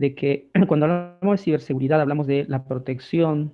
de que cuando hablamos de ciberseguridad hablamos de la protección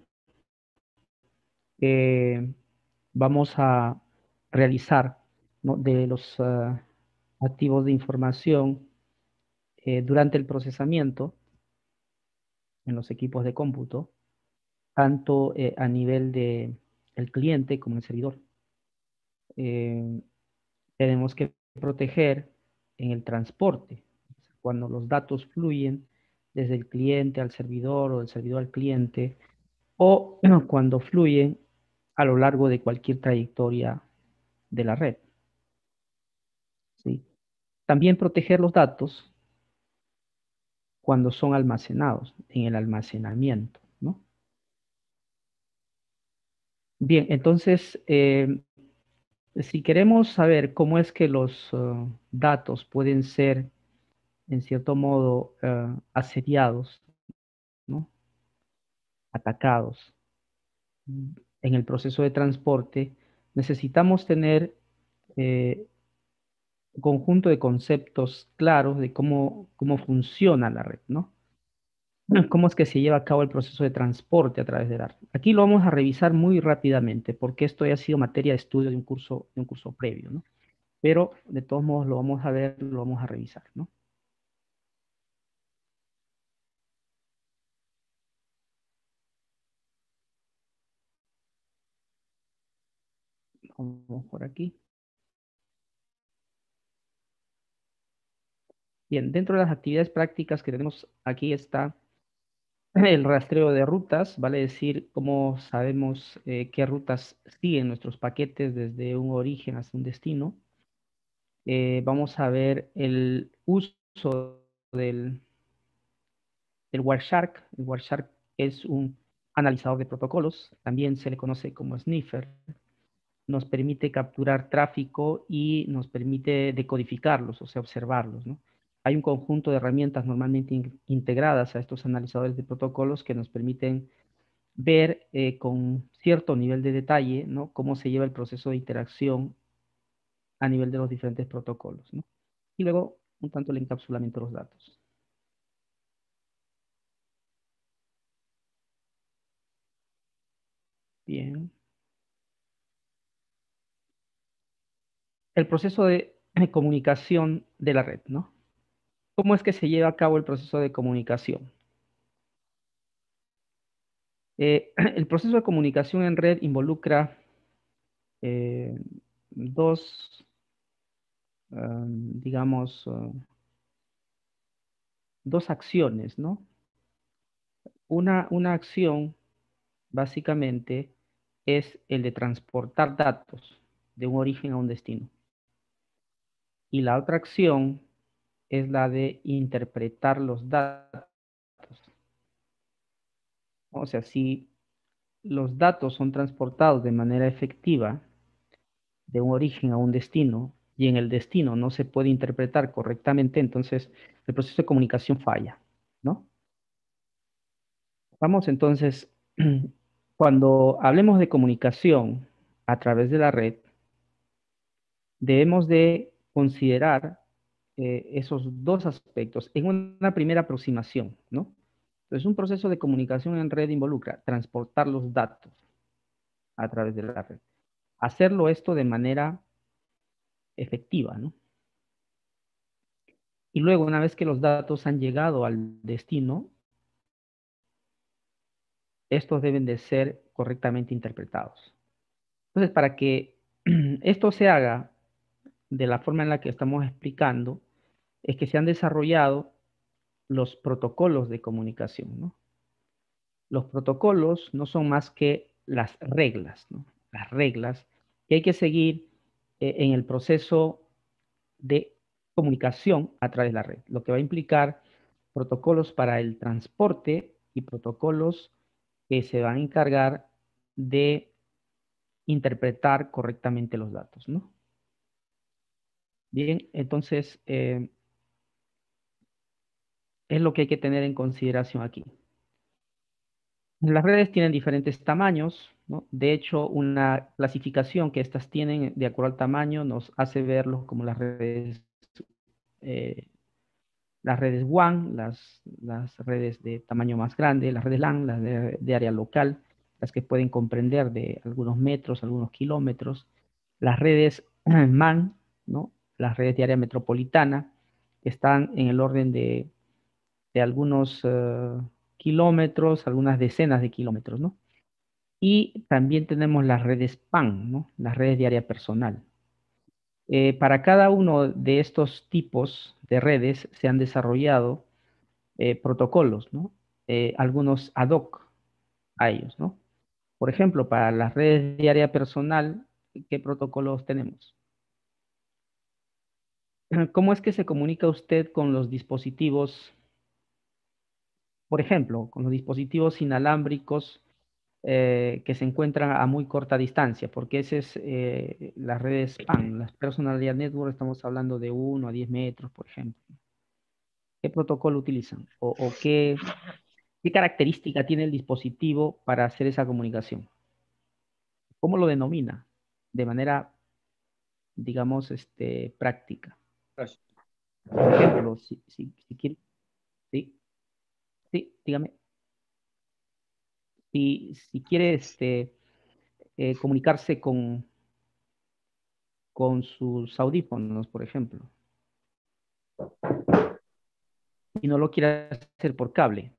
que vamos a realizar, ¿no?, de los activos de información durante el procesamiento en los equipos de cómputo, tanto a nivel de el cliente como el servidor. Eh, Tenemos que proteger en el transporte, cuando los datos fluyen desde el cliente al servidor o del servidor al cliente, o cuando fluyen a lo largo de cualquier trayectoria de la red, ¿sí? También proteger los datos cuando son almacenados en el almacenamiento, ¿no? Bien, entonces, si queremos saber cómo es que los datos pueden ser, en cierto modo, asediados, ¿no?, atacados en el proceso de transporte, necesitamos tener eh, un conjunto de conceptos claros de cómo funciona la red, ¿no? ¿Cómo es que se lleva a cabo el proceso de transporte a través de la red? Aquí lo vamos a revisar muy rápidamente, porque esto ya ha sido materia de estudio de un curso previo, ¿no? Pero de todos modos lo vamos a ver, lo vamos a revisar, ¿no? Vamos por aquí. Bien, dentro de las actividades prácticas que tenemos aquí está el rastreo de rutas, vale decir cómo sabemos qué rutas siguen nuestros paquetes desde un origen hasta un destino. Vamos a ver el uso del, del Wireshark. El Wireshark es un analizador de protocolos, también se le conoce como sniffer. Nos permite capturar tráfico y nos permite decodificarlos, o sea, observarlos, ¿no? Hay un conjunto de herramientas normalmente integradas a estos analizadores de protocolos que nos permiten ver con cierto nivel de detalle, ¿no?, cómo se lleva el proceso de interacción a nivel de los diferentes protocolos, ¿no? Y luego, un tanto el encapsulamiento de los datos. Bien. El proceso de comunicación de la red, ¿no? ¿Cómo es que se lleva a cabo el proceso de comunicación? El proceso de comunicación en red involucra eh, dos, digamos, dos acciones, ¿no? Una acción, básicamente, es el de transportar datos de un origen a un destino. Y la otra acción es la de interpretar los datos. O sea, si los datos son transportados de manera efectiva de un origen a un destino y en el destino no se puede interpretar correctamente, entonces el proceso de comunicación falla, ¿no? Vamos entonces, cuando hablemos de comunicación a través de la red, debemos de considerar esos dos aspectos en una primera aproximación, ¿no? Entonces, un proceso de comunicación en red involucra transportar los datos a través de la red. Hacerlo esto de manera efectiva, ¿no? Y luego, una vez que los datos han llegado al destino, estos deben de ser correctamente interpretados. Entonces, para que esto se haga de la forma en la que estamos explicando, es que se han desarrollado los protocolos de comunicación, ¿no? Los protocolos no son más que las reglas, ¿no? Las reglas que hay que seguir en el proceso de comunicación a través de la red, lo que va a implicar protocolos para el transporte y protocolos que se van a encargar de interpretar correctamente los datos, ¿no? Bien, entonces es lo que hay que tener en consideración aquí. Las redes tienen diferentes tamaños, ¿no? De hecho, una clasificación que estas tienen de acuerdo al tamaño nos hace verlos como las redes eh, las redes WAN, las redes de tamaño más grande, las redes LAN, las de área local, las que pueden comprender de algunos metros, algunos kilómetros, las redes MAN, ¿no? Las redes de área metropolitana, que están en el orden de algunos kilómetros, algunas decenas de kilómetros, ¿no? Y también tenemos las redes PAN, ¿no? Las redes de área personal. Para cada uno de estos tipos de redes se han desarrollado protocolos, ¿no? Algunos ad hoc a ellos, ¿no? Por ejemplo, para las redes de área personal, ¿qué protocolos tenemos? ¿Cómo es que se comunica usted con los dispositivos, por ejemplo, con los dispositivos inalámbricos que se encuentran a muy corta distancia? Porque ese es las redes PAN, las Personal Area Network, estamos hablando de 1 a 10 metros, por ejemplo. ¿Qué protocolo utilizan? ¿O qué característica tiene el dispositivo para hacer esa comunicación? ¿Cómo lo denomina? De manera, digamos, práctica. Por ejemplo, si quiere, sí, sí, dígame, si quiere comunicarse con sus audífonos, por ejemplo, y no lo quiere hacer por cable,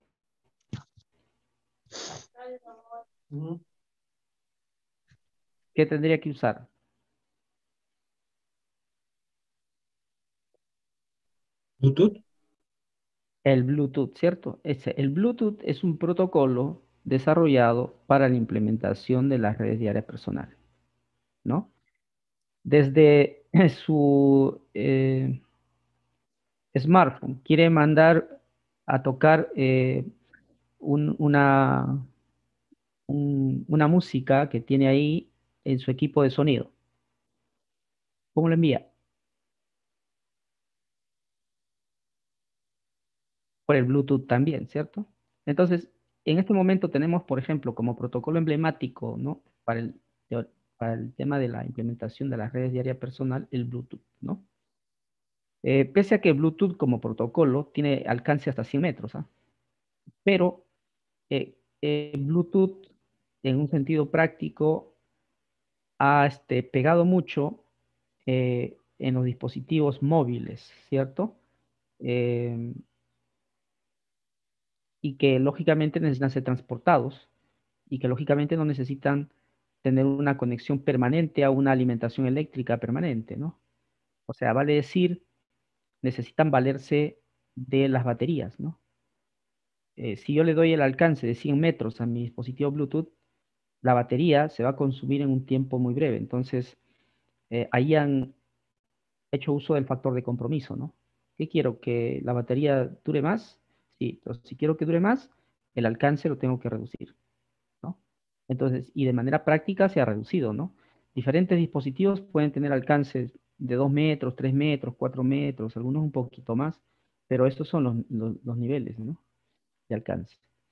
Ujú. ¿qué tendría que usar? Bluetooth. El Bluetooth, ¿cierto? El Bluetooth es un protocolo desarrollado para la implementación de las redes de área personal, ¿no? Desde su smartphone quiere mandar a tocar una, una música que tiene ahí en su equipo de sonido. ¿Cómo lo envía? Por el Bluetooth también, ¿cierto? Entonces, en este momento tenemos, por ejemplo, como protocolo emblemático, ¿no? Para el tema de la implementación de las redes de área personal, el Bluetooth, ¿no? Pese a que Bluetooth como protocolo tiene alcance hasta 100 metros, ¿ah? Pero Bluetooth, en un sentido práctico, ha pegado mucho en los dispositivos móviles, ¿cierto? Eh, y que lógicamente necesitan ser transportados y que lógicamente no necesitan tener una conexión permanente a una alimentación eléctrica permanente, ¿no? O sea, vale decir, necesitan valerse de las baterías, ¿no? Si yo le doy el alcance de 100 metros a mi dispositivo Bluetooth, la batería se va a consumir en un tiempo muy breve. Entonces, ahí han hecho uso del factor de compromiso, ¿no? ¿Qué quiero? ¿Que la batería dure más? Sí, entonces si quiero que dure más, el alcance lo tengo que reducir, ¿no? Entonces, y de manera práctica se ha reducido, ¿no? Diferentes dispositivos pueden tener alcances de 2 metros, 3 metros, 4 metros, algunos un poquito más, pero estos son los niveles, ¿no? De alcance.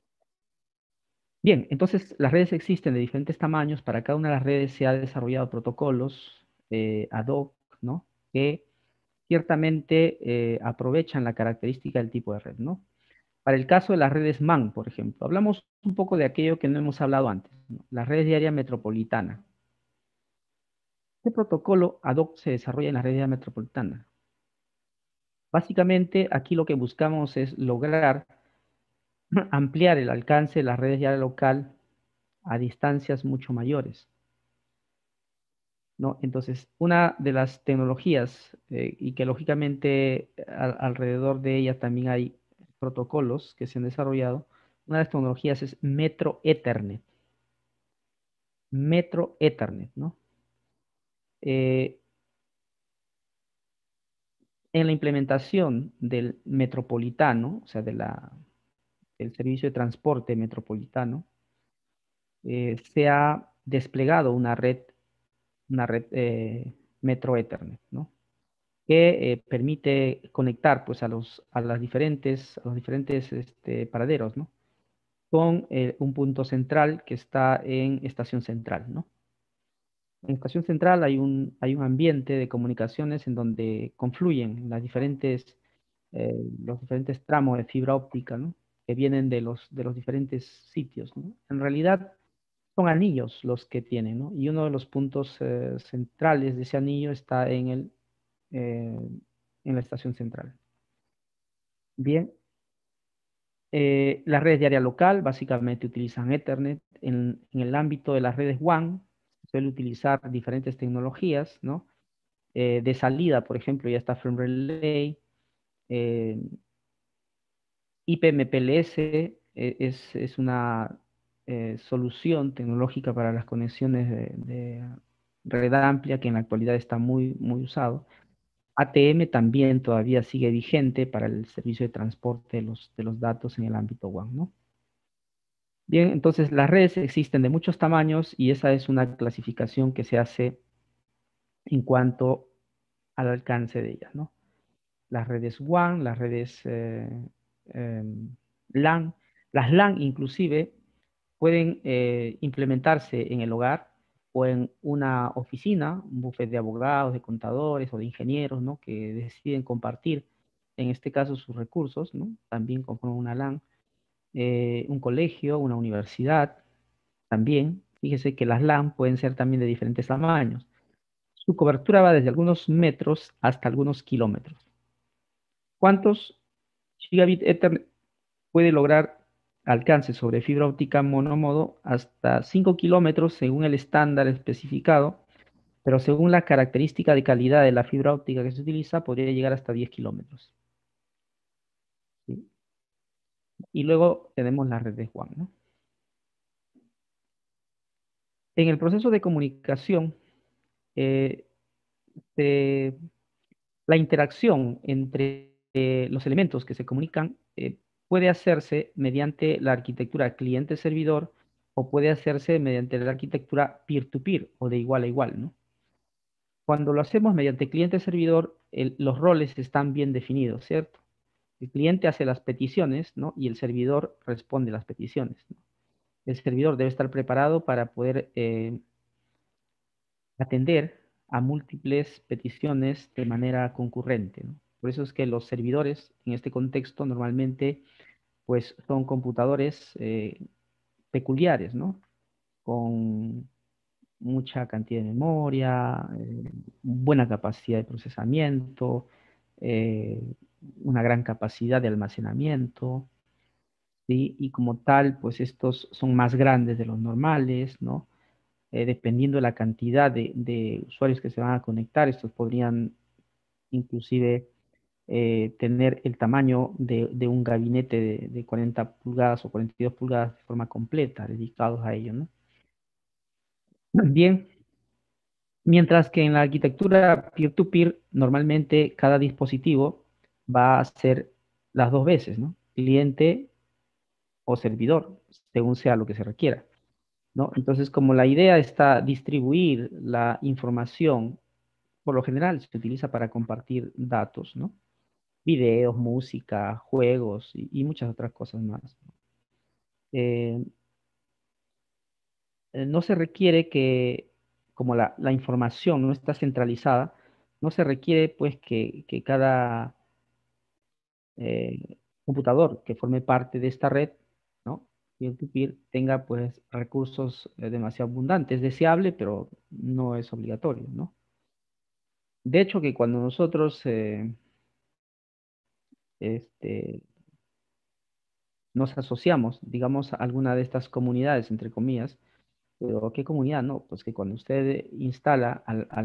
Bien, entonces las redes existen de diferentes tamaños. Para cada una de las redes se ha desarrollado protocolos ad hoc, ¿no? Que ciertamente aprovechan la característica del tipo de red, ¿no? Para el caso de las redes MAN, por ejemplo, hablamos un poco de aquello que no hemos hablado antes, ¿no? Las redes de área metropolitana. ¿Qué protocolo ad hoc se desarrolla en la red de área metropolitana? Básicamente, aquí lo que buscamos es lograr ampliar el alcance de las redes de área local a distancias mucho mayores, ¿no? Entonces, una de las tecnologías, y que lógicamente alrededor de ella también hay protocolos que se han desarrollado, una de las tecnologías es Metro Ethernet. Metro Ethernet, ¿no? Eh, en la implementación del metropolitano, o sea, del servicio de transporte metropolitano, se ha desplegado una red Metro Ethernet, ¿no? Que permite conectar pues a los diferentes paraderos, ¿no? Con un punto central que está en estación central, ¿no? En estación central hay un ambiente de comunicaciones en donde confluyen las diferentes los diferentes tramos de fibra óptica, ¿no? Que vienen de los diferentes sitios, ¿no? En realidad son anillos los que tienen, ¿no? Y uno de los puntos centrales de ese anillo está eh, en la estación central. Bien, las redes de área local básicamente utilizan Ethernet. En el ámbito de las redes WAN se suele utilizar diferentes tecnologías, ¿no? De salida, por ejemplo, ya está Frame Relay, eh, IPMPLS es una solución tecnológica para las conexiones de red amplia que en la actualidad está muy usado. ATM también todavía sigue vigente para el servicio de transporte de los datos en el ámbito WAN, ¿no? Bien, entonces las redes existen de muchos tamaños y esa es una clasificación que se hace en cuanto al alcance de ellas, ¿no? Las redes WAN, las redes LAN. Las LAN inclusive pueden implementarse en el hogar o en una oficina, un bufete de abogados, de contadores o de ingenieros, ¿no? Que deciden compartir, en este caso, sus recursos, ¿no? También conforman una LAN. Un colegio, una universidad, también. Fíjese que las LAN pueden ser también de diferentes tamaños. Su cobertura va desde algunos metros hasta algunos kilómetros. ¿Cuántos gigabit Ethernet puede lograr alcance sobre fibra óptica monomodo? Hasta 5 kilómetros según el estándar especificado, pero según la característica de calidad de la fibra óptica que se utiliza, podría llegar hasta 10 kilómetros. ¿Sí? Y luego tenemos la red de WAN, ¿no? En el proceso de comunicación, eh, se la interacción entre los elementos que se comunican puede hacerse mediante la arquitectura cliente-servidor o puede hacerse mediante la arquitectura peer-to-peer o de igual a igual, ¿no? Cuando lo hacemos mediante cliente-servidor, los roles están bien definidos, ¿cierto? El cliente hace las peticiones, ¿no? Y el servidor responde las peticiones, ¿no? El servidor debe estar preparado para poder atender a múltiples peticiones de manera concurrente, ¿no? Por eso es que los servidores en este contexto normalmente pues son computadores peculiares, ¿no? Con mucha cantidad de memoria, buena capacidad de procesamiento, eh, una gran capacidad de almacenamiento, ¿sí? Y como tal, pues estos son más grandes de los normales, ¿no? Dependiendo de la cantidad de usuarios que se van a conectar, estos podrían inclusive tener el tamaño de un gabinete de 40 pulgadas o 42 pulgadas de forma completa, dedicados a ello, ¿no? Bien, mientras que en la arquitectura peer-to-peer, normalmente cada dispositivo va a ser las dos veces, ¿no? Cliente o servidor, según sea lo que se requiera, ¿no? Entonces, como la idea está distribuir la información, por lo general se utiliza para compartir datos, ¿no? Videos, música, juegos y muchas otras cosas más. Eh, no se requiere que, como la información no está centralizada, no se requiere pues que cada computador que forme parte de esta red, ¿no? Peer-to-peer tenga pues recursos demasiado abundantes. Es deseable, pero no es obligatorio, ¿no? De hecho, que cuando nosotros este, nos asociamos, digamos, a alguna de estas comunidades, entre comillas, pero ¿qué comunidad? No, pues que cuando usted instala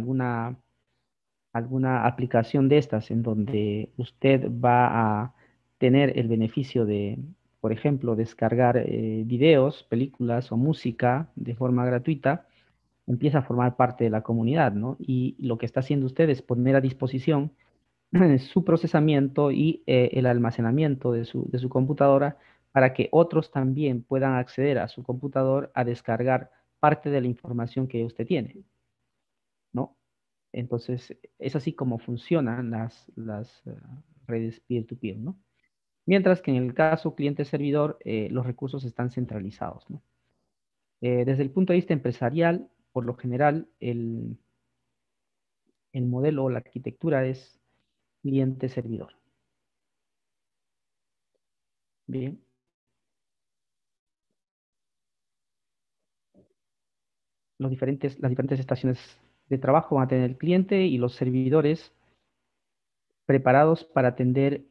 alguna aplicación de estas en donde usted va a tener el beneficio de, por ejemplo, descargar videos, películas o música de forma gratuita, empieza a formar parte de la comunidad, ¿no? Y lo que está haciendo usted es poner a disposición su procesamiento y el almacenamiento de su computadora para que otros también puedan acceder a su computador a descargar parte de la información que usted tiene, ¿no? Entonces, es así como funcionan las redes peer-to-peer, ¿no? Mientras que en el caso cliente-servidor, los recursos están centralizados, ¿no? Desde el punto de vista empresarial, por lo general, el modelo o la arquitectura es cliente-servidor. Bien. Las diferentes estaciones de trabajo van a tener el cliente y los servidores preparados para atender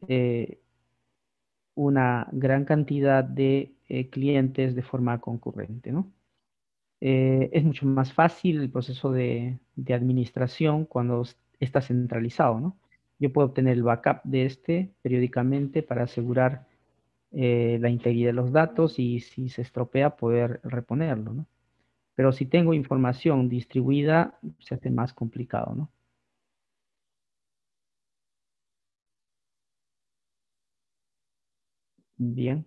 una gran cantidad de clientes de forma concurrente, ¿no? Es mucho más fácil el proceso de administración cuando está centralizado, ¿no? Yo puedo obtener el backup de este periódicamente para asegurar la integridad de los datos y si se estropea poder reponerlo, ¿no? Pero si tengo información distribuida, se hace más complicado, ¿no? Bien,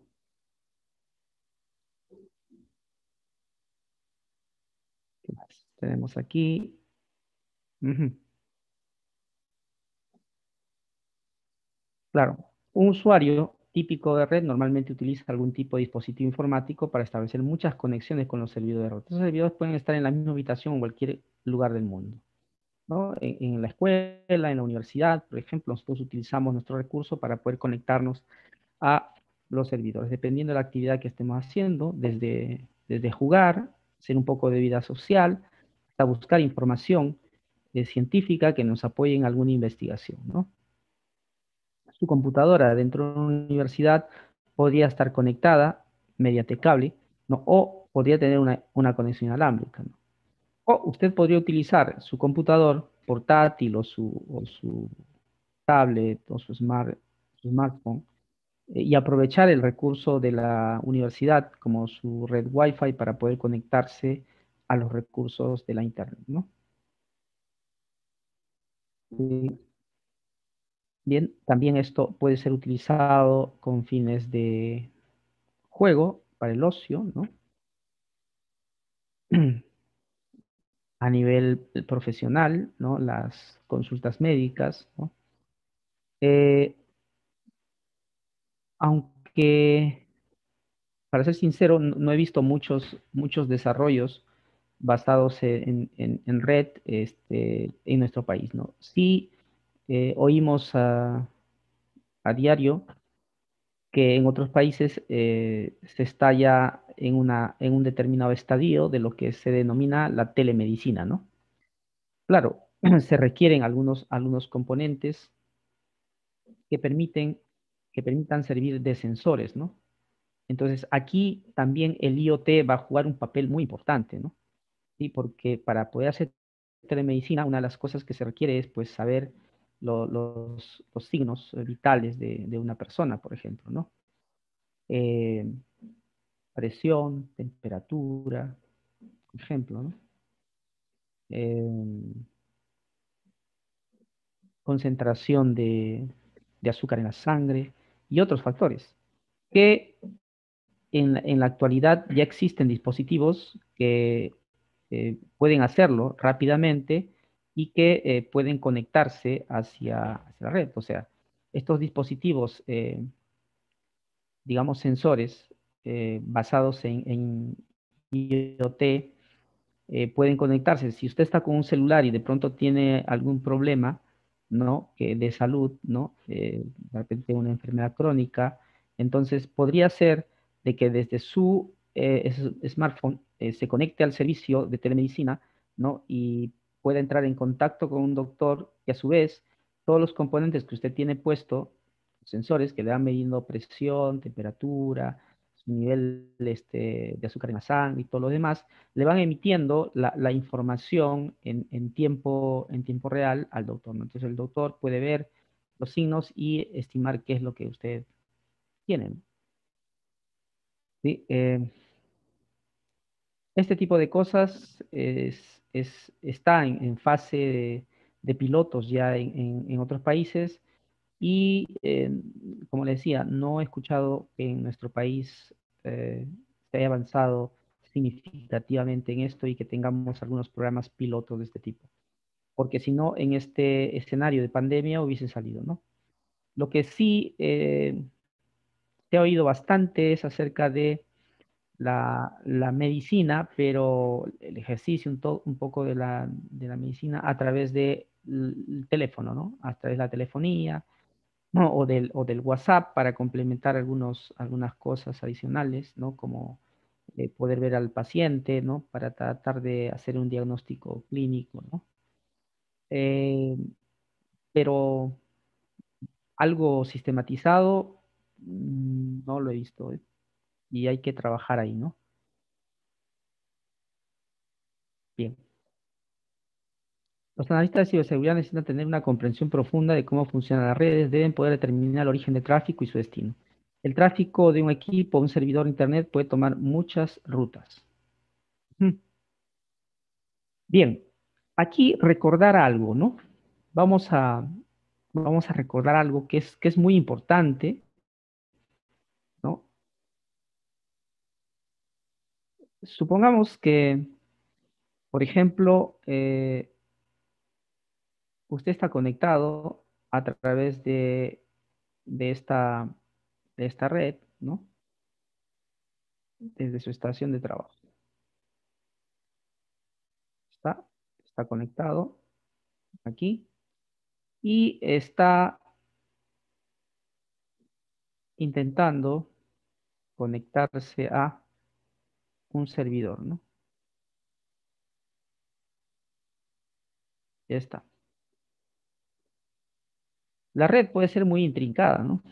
¿qué más tenemos aquí? Ujú. Claro, un usuario típico de red normalmente utiliza algún tipo de dispositivo informático para establecer muchas conexiones con los servidores de red. Esos servidores pueden estar en la misma habitación o en cualquier lugar del mundo, ¿no? En la escuela, en la universidad, por ejemplo, nosotros utilizamos nuestro recurso para poder conectarnos a los servidores, dependiendo de la actividad que estemos haciendo, desde jugar, hacer un poco de vida social, hasta buscar información científica que nos apoye en alguna investigación, ¿no? Su computadora dentro de una universidad podría estar conectada mediante cable, ¿no? O podría tener una conexión inalámbrica, ¿no? O usted podría utilizar su computador portátil o su tablet o su smartphone y aprovechar el recurso de la universidad como su red Wi-Fi para poder conectarse a los recursos de la Internet, ¿no? Y bien, también esto puede ser utilizado con fines de juego para el ocio, ¿no? A nivel profesional, ¿no? Las consultas médicas, ¿no? Eh, aunque, para ser sincero, no he visto muchos desarrollos basados en red en nuestro país, ¿no? Sí, oímos a diario que en otros países se está ya en un determinado estadio de lo que se denomina la telemedicina, ¿no? Claro, se requieren algunos componentes que que permitan servir de sensores, ¿no? Entonces, aquí también el IoT va a jugar un papel muy importante, ¿no? Sí, porque para poder hacer telemedicina, una de las cosas que se requiere es, pues, saber los signos vitales de una persona, por ejemplo, ¿no? Eh, presión, temperatura, por ejemplo, ¿no? Eh, concentración de azúcar en la sangre y otros factores que en la actualidad ya existen dispositivos que pueden hacerlo rápidamente y que pueden conectarse hacia la red. O sea, estos dispositivos, digamos, sensores basados en IoT, pueden conectarse. Si usted está con un celular y de pronto tiene algún problema, ¿no? Que de salud, ¿no? De repente una enfermedad crónica, entonces podría ser de que desde su smartphone se conecte al servicio de telemedicina, ¿no? Y pueda entrar en contacto con un doctor y a su vez todos los componentes que usted tiene puesto, sensores que le van midiendo presión, temperatura, su nivel de azúcar en la sangre y todo lo demás, le van emitiendo la información en tiempo real al doctor, ¿no? Entonces el doctor puede ver los signos y estimar qué es lo que usted tiene, ¿no? ¿Sí? Este tipo de cosas está en fase de pilotos ya en otros países y, como le decía, no he escuchado que en nuestro país se haya avanzado significativamente en esto y que tengamos algunos programas pilotos de este tipo. Porque si no, en este escenario de pandemia hubiese salido, ¿no? Lo que sí se ha oído bastante es acerca de la medicina, pero el ejercicio un poco de la medicina a través del teléfono, ¿no? A través de la telefonía, ¿no? O del WhatsApp para complementar algunas cosas adicionales, ¿no? Como poder ver al paciente, ¿no? Para tratar de hacer un diagnóstico clínico, ¿no? Eh, pero algo sistematizado, no lo he visto, y hay que trabajar ahí, ¿no? Bien. Los analistas de ciberseguridad necesitan tener una comprensión profunda de cómo funcionan las redes, deben poder determinar el origen del tráfico y su destino. El tráfico de un equipo o un servidor de Internet puede tomar muchas rutas. Ujú. Bien, aquí recordar algo, ¿no? Vamos a, vamos a recordar algo que es muy importante, ¿no? Supongamos que, por ejemplo, usted está conectado a través de esta, de esta red, ¿no? Desde su estación de trabajo. Está, está conectado aquí y está intentando conectarse a un servidor, ¿no? Ya está. La red puede ser muy intrincada, ¿no?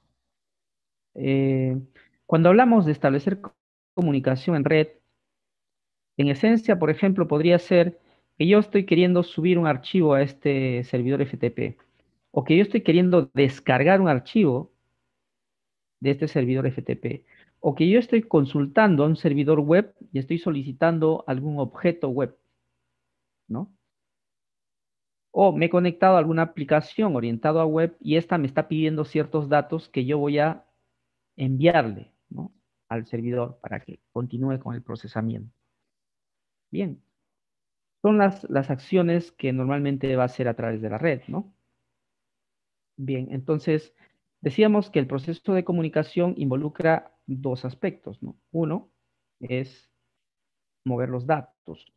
Eh, Cuando hablamos de establecer comunicación en red, en esencia, por ejemplo, podría ser que yo estoy queriendo subir un archivo a este servidor FTP o que yo estoy queriendo descargar un archivo de este servidor FTP o que yo estoy consultando a un servidor web y estoy solicitando algún objeto web, ¿no? O me he conectado a alguna aplicación orientada a web y esta me está pidiendo ciertos datos que yo voy a enviarle, ¿no? Al servidor para que continúe con el procesamiento. Bien, son las acciones que normalmente va a hacer a través de la red, ¿no? Bien, entonces decíamos que el proceso de comunicación involucra dos aspectos, ¿no? Uno es mover los datos,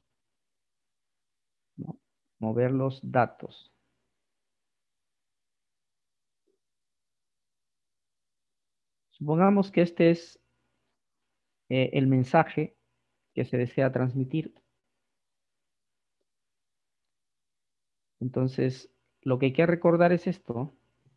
¿no? Mover los datos. Supongamos que este es el mensaje que se desea transmitir. Entonces, lo que hay que recordar es esto.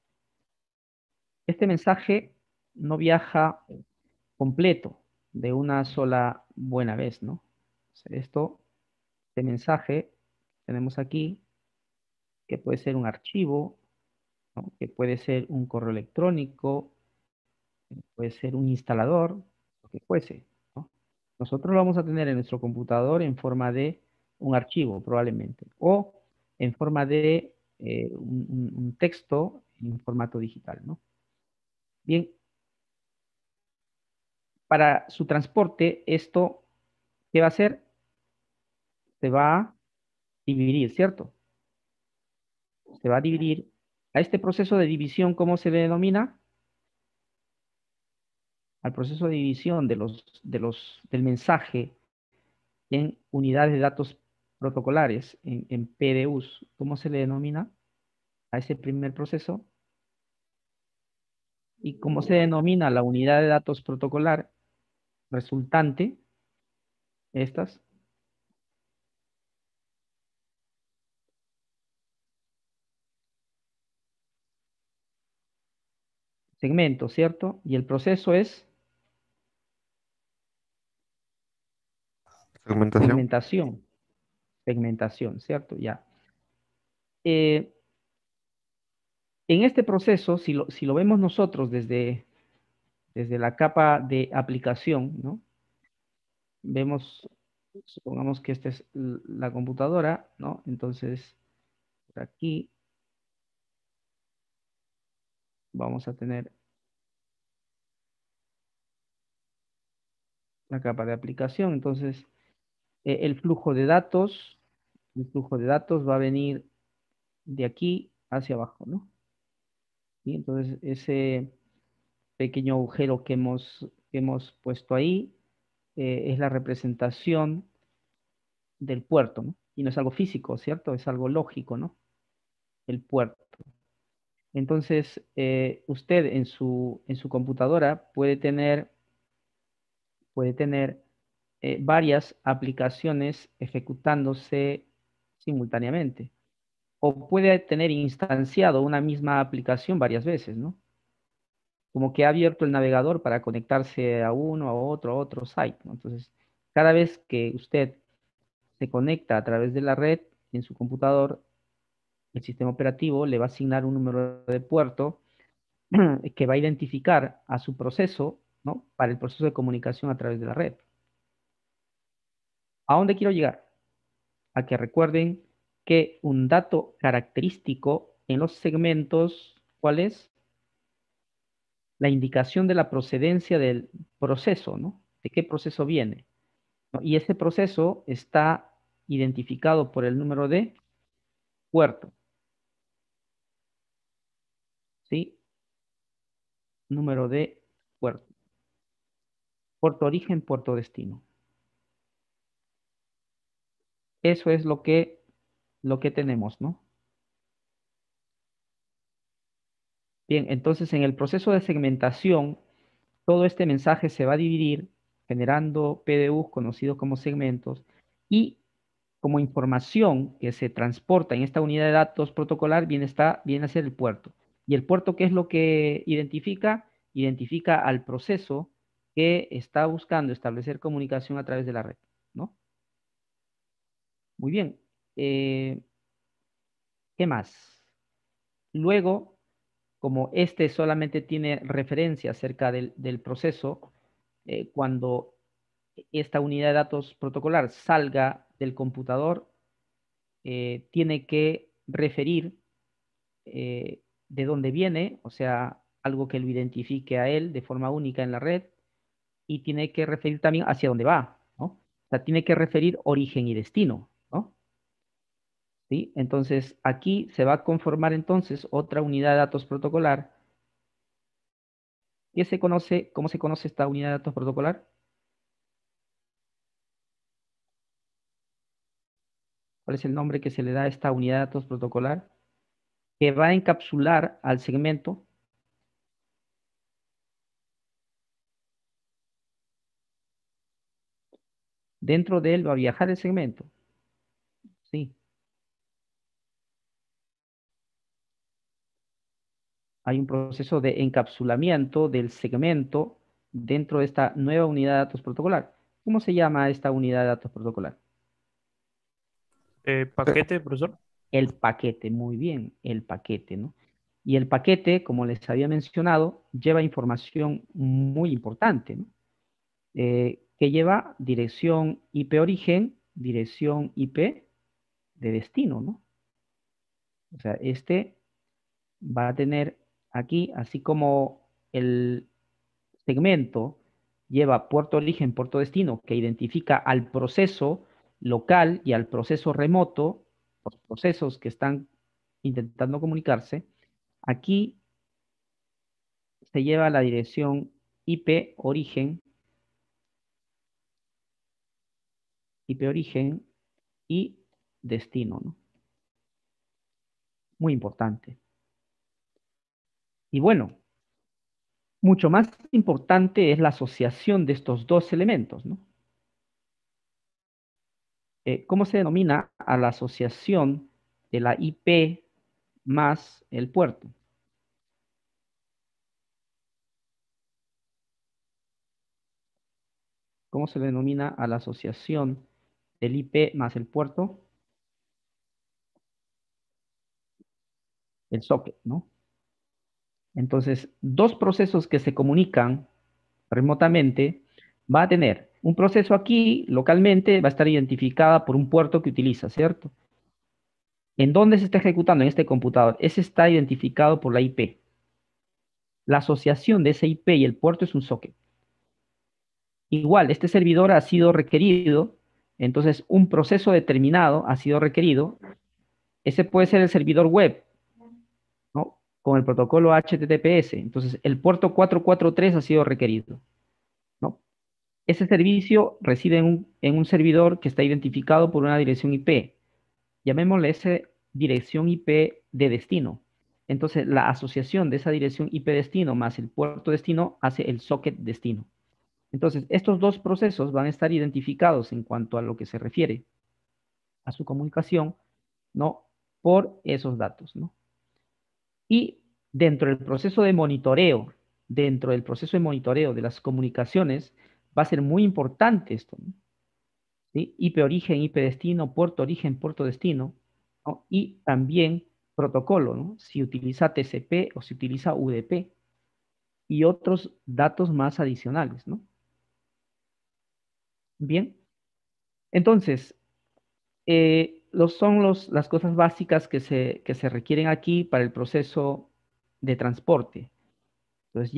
Este mensaje no viaja completo de una sola buena vez, ¿no? O sea, este mensaje tenemos aquí, que puede ser un archivo, ¿no? Que puede ser un correo electrónico, puede ser un instalador, lo que fuese, ¿no? Nosotros lo vamos a tener en nuestro computador en forma de un archivo, probablemente, o en forma de un texto en formato digital, ¿no? Bien, para su transporte, esto, ¿qué va a hacer? Se va a dividir, ¿cierto? Se va a dividir. A este proceso de división, ¿cómo se le denomina? Al proceso de división del mensaje en unidades de datos protocolares, en PDUs. ¿Cómo se le denomina a ese primer proceso? ¿Y cómo se denomina la unidad de datos protocolar resultante? Estas segmentos, ¿cierto? Y el proceso es Segmentación. segmentación, segmentación, ¿cierto? Ya. Eh, en este proceso, si lo vemos nosotros desde la capa de aplicación, ¿no? Vemos, supongamos que esta es la computadora, ¿no? Entonces, por aquí vamos a tener la capa de aplicación. Entonces, el flujo de datos va a venir de aquí hacia abajo, ¿no? Y entonces, ese pequeño agujero que hemos puesto ahí es la representación del puerto, ¿no? Y no es algo físico, ¿cierto? Es algo lógico, ¿no? El puerto. Entonces, usted en su computadora puede tener varias aplicaciones ejecutándose simultáneamente. O puede tener instanciado una misma aplicación varias veces, ¿no? Como que ha abierto el navegador para conectarse a uno, a otro site, ¿no? Entonces, cada vez que usted se conecta a través de la red en su computador, el sistema operativo le va a asignar un número de puerto que va a identificar a su proceso, ¿no? Para el proceso de comunicación a través de la red. ¿A dónde quiero llegar? A que recuerden que un dato característico en los segmentos, ¿cuál es? La indicación de la procedencia del proceso, ¿no? ¿De qué proceso viene? ¿No? Y ese proceso está identificado por el número de puerto, ¿sí? Número de puerto. Puerto origen, puerto destino. Eso es lo que tenemos, ¿no? Bien, entonces en el proceso de segmentación, todo este mensaje se va a dividir generando PDUs conocidos como segmentos y como información que se transporta en esta unidad de datos protocolar viene a ser el puerto. ¿Y el puerto qué es lo que identifica? Identifica al proceso que está buscando establecer comunicación a través de la red, ¿no? Muy bien. ¿Qué más? Luego, como este solamente tiene referencia acerca del proceso, cuando esta unidad de datos protocolar salga del computador, tiene que referir de dónde viene, o sea, algo que lo identifique a él de forma única en la red, y tiene que referir también hacia dónde va, ¿no? O sea, tiene que referir origen y destino, ¿no? ¿Sí? Entonces, aquí se va a conformar entonces otra unidad de datos protocolar que se conoce, ¿cómo se conoce esta unidad de datos protocolar? ¿Cuál es el nombre que se le da a esta unidad de datos protocolar? Que va a encapsular al segmento. Dentro de él va a viajar el segmento. Sí, hay un proceso de encapsulamiento del segmento dentro de esta nueva unidad de datos protocolar. ¿Cómo se llama esta unidad de datos protocolar? Paquete, profesor. El paquete, muy bien, el paquete, ¿no? Y el paquete, como les había mencionado, lleva información muy importante, ¿no? Que lleva dirección IP origen, dirección IP de destino, ¿no? O sea, este va a tener aquí, así como el segmento lleva puerto origen, puerto destino, que identifica al proceso local y al proceso remoto, los procesos que están intentando comunicarse, aquí se lleva la dirección IP origen y destino, ¿no? Muy importante. Y bueno, mucho más importante es la asociación de estos dos elementos, ¿no? ¿Cómo se denomina a la asociación de la IP más el puerto? ¿Cómo se le denomina a la asociación del IP más el puerto? El socket, ¿no? Entonces, dos procesos que se comunican remotamente va a tener un proceso aquí localmente, va a estar identificada por un puerto que utiliza, ¿cierto? ¿En dónde se está ejecutando? En este computador. Ese está identificado por la IP. La asociación de ese IP y el puerto es un socket. Igual, este servidor ha sido requerido, entonces un proceso determinado ha sido requerido. Ese puede ser el servidor web, ¿no? Con el protocolo HTTPS. Entonces, el puerto 443 ha sido requerido, ¿no? Ese servicio reside en un servidor que está identificado por una dirección IP. Llamémosle esa dirección IP de destino. Entonces, la asociación de esa dirección IP destino más el puerto destino hace el socket destino. Entonces, estos dos procesos van a estar identificados en cuanto a lo que se refiere a su comunicación, ¿no? Por esos datos, ¿no? Y dentro del proceso de monitoreo de las comunicaciones, va a ser muy importante esto, ¿no? ¿Sí? IP origen, IP destino, puerto origen, puerto destino, ¿no? Y también protocolo, ¿no? Si utiliza TCP o si utiliza UDP y otros datos más adicionales, ¿no? Bien, entonces, las cosas básicas que se requieren aquí para el proceso de transporte. Entonces,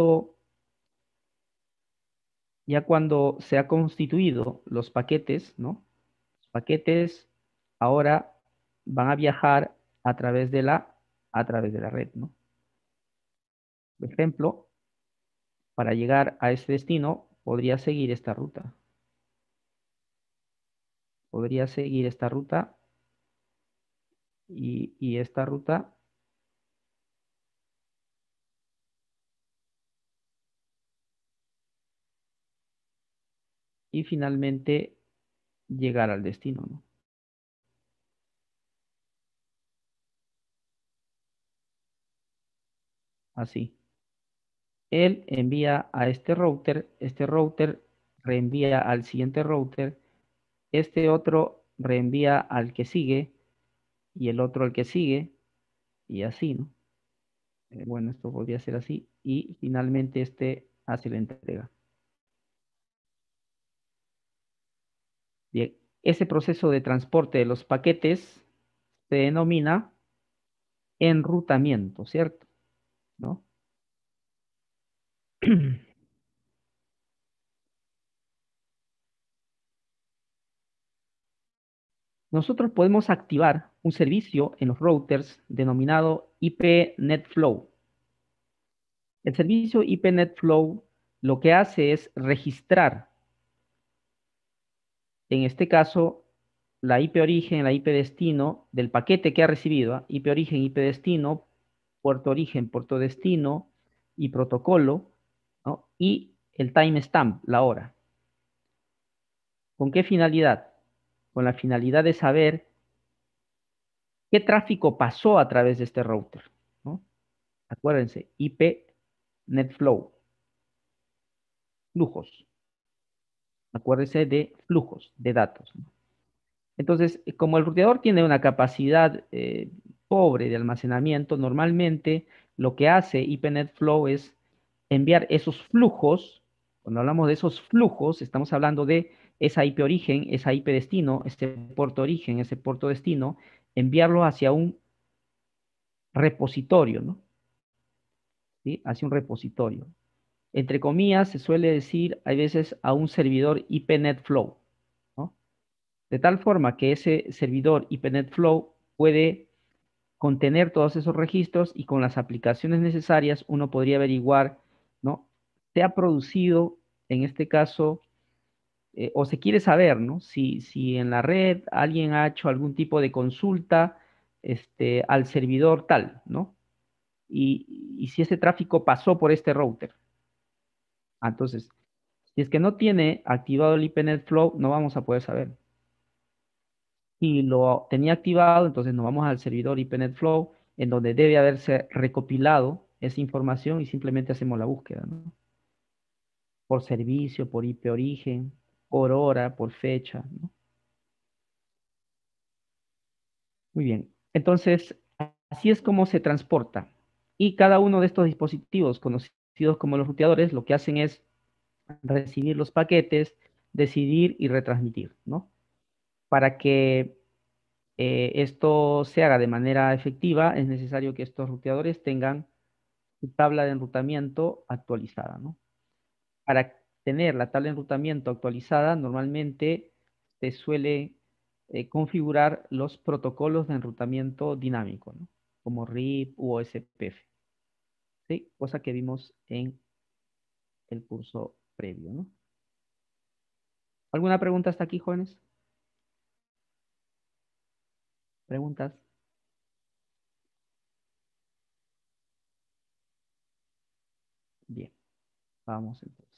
ya cuando se ha constituido los paquetes, ¿no? Los paquetes ahora van a viajar a través de la red, ¿no? Por ejemplo, para llegar a ese destino, podría seguir esta ruta. Podría seguir esta ruta y esta ruta y finalmente llegar al destino, ¿no? Así. Él envía a este router reenvía al siguiente router, este otro reenvía al que sigue y el otro al que sigue y así, ¿no? Bueno, esto podría ser así y finalmente este hace la entrega. Bien, ese proceso de transporte de los paquetes se denomina enrutamiento, ¿cierto? ¿No? Nosotros podemos activar un servicio en los routers denominado IP NetFlow. El servicio IP NetFlow lo que hace es registrar, en este caso, la IP origen, la IP destino del paquete que ha recibido, ¿ah? IP origen, IP destino, puerto origen, puerto destino y protocolo, ¿no? Y el timestamp, la hora. ¿Con qué finalidad? Con la finalidad de saber qué tráfico pasó a través de este router, ¿no? Acuérdense, IP NetFlow, flujos. Acuérdense de flujos de datos, ¿no? Entonces, como el ruteador tiene una capacidad pobre de almacenamiento, normalmente lo que hace IPNet Flow es enviar esos flujos. Cuando hablamos de esos flujos, estamos hablando de esa IP origen, esa IP destino, ese puerto origen, ese puerto destino, enviarlo hacia un repositorio, ¿no? ¿Sí? Hacia un repositorio. Entre comillas, se suele decir, hay veces, a un servidor IPNet Flow, ¿no? De tal forma que ese servidor IPNet Flow puede contener todos esos registros y con las aplicaciones necesarias uno podría averiguar, ¿no? Se ha producido, en este caso, o se quiere saber, ¿no? Si en la red alguien ha hecho algún tipo de consulta, al servidor tal, ¿no? Y si ese tráfico pasó por este router. Entonces, si es que no tiene activado el IPNet Flow, no vamos a poder saber. Si lo tenía activado, entonces nos vamos al servidor IPNet Flow, en donde debe haberse recopilado esa información y simplemente hacemos la búsqueda, ¿no? Por servicio, por IP origen, por hora, por fecha, ¿no? Muy bien. Entonces, así es como se transporta. Y cada uno de estos dispositivos, conocidos como los ruteadores, lo que hacen es recibir los paquetes, decidir y retransmitir, ¿no? Para que esto se haga de manera efectiva, es necesario que estos ruteadores tengan su tabla de enrutamiento actualizada, ¿no? Para tener la tabla de enrutamiento actualizada, normalmente se suele configurar los protocolos de enrutamiento dinámico, ¿no? Como RIP u OSPF, ¿sí? Cosa que vimos en el curso previo, ¿no? ¿Alguna pregunta hasta aquí, jóvenes? ¿Preguntas? Vamos entonces.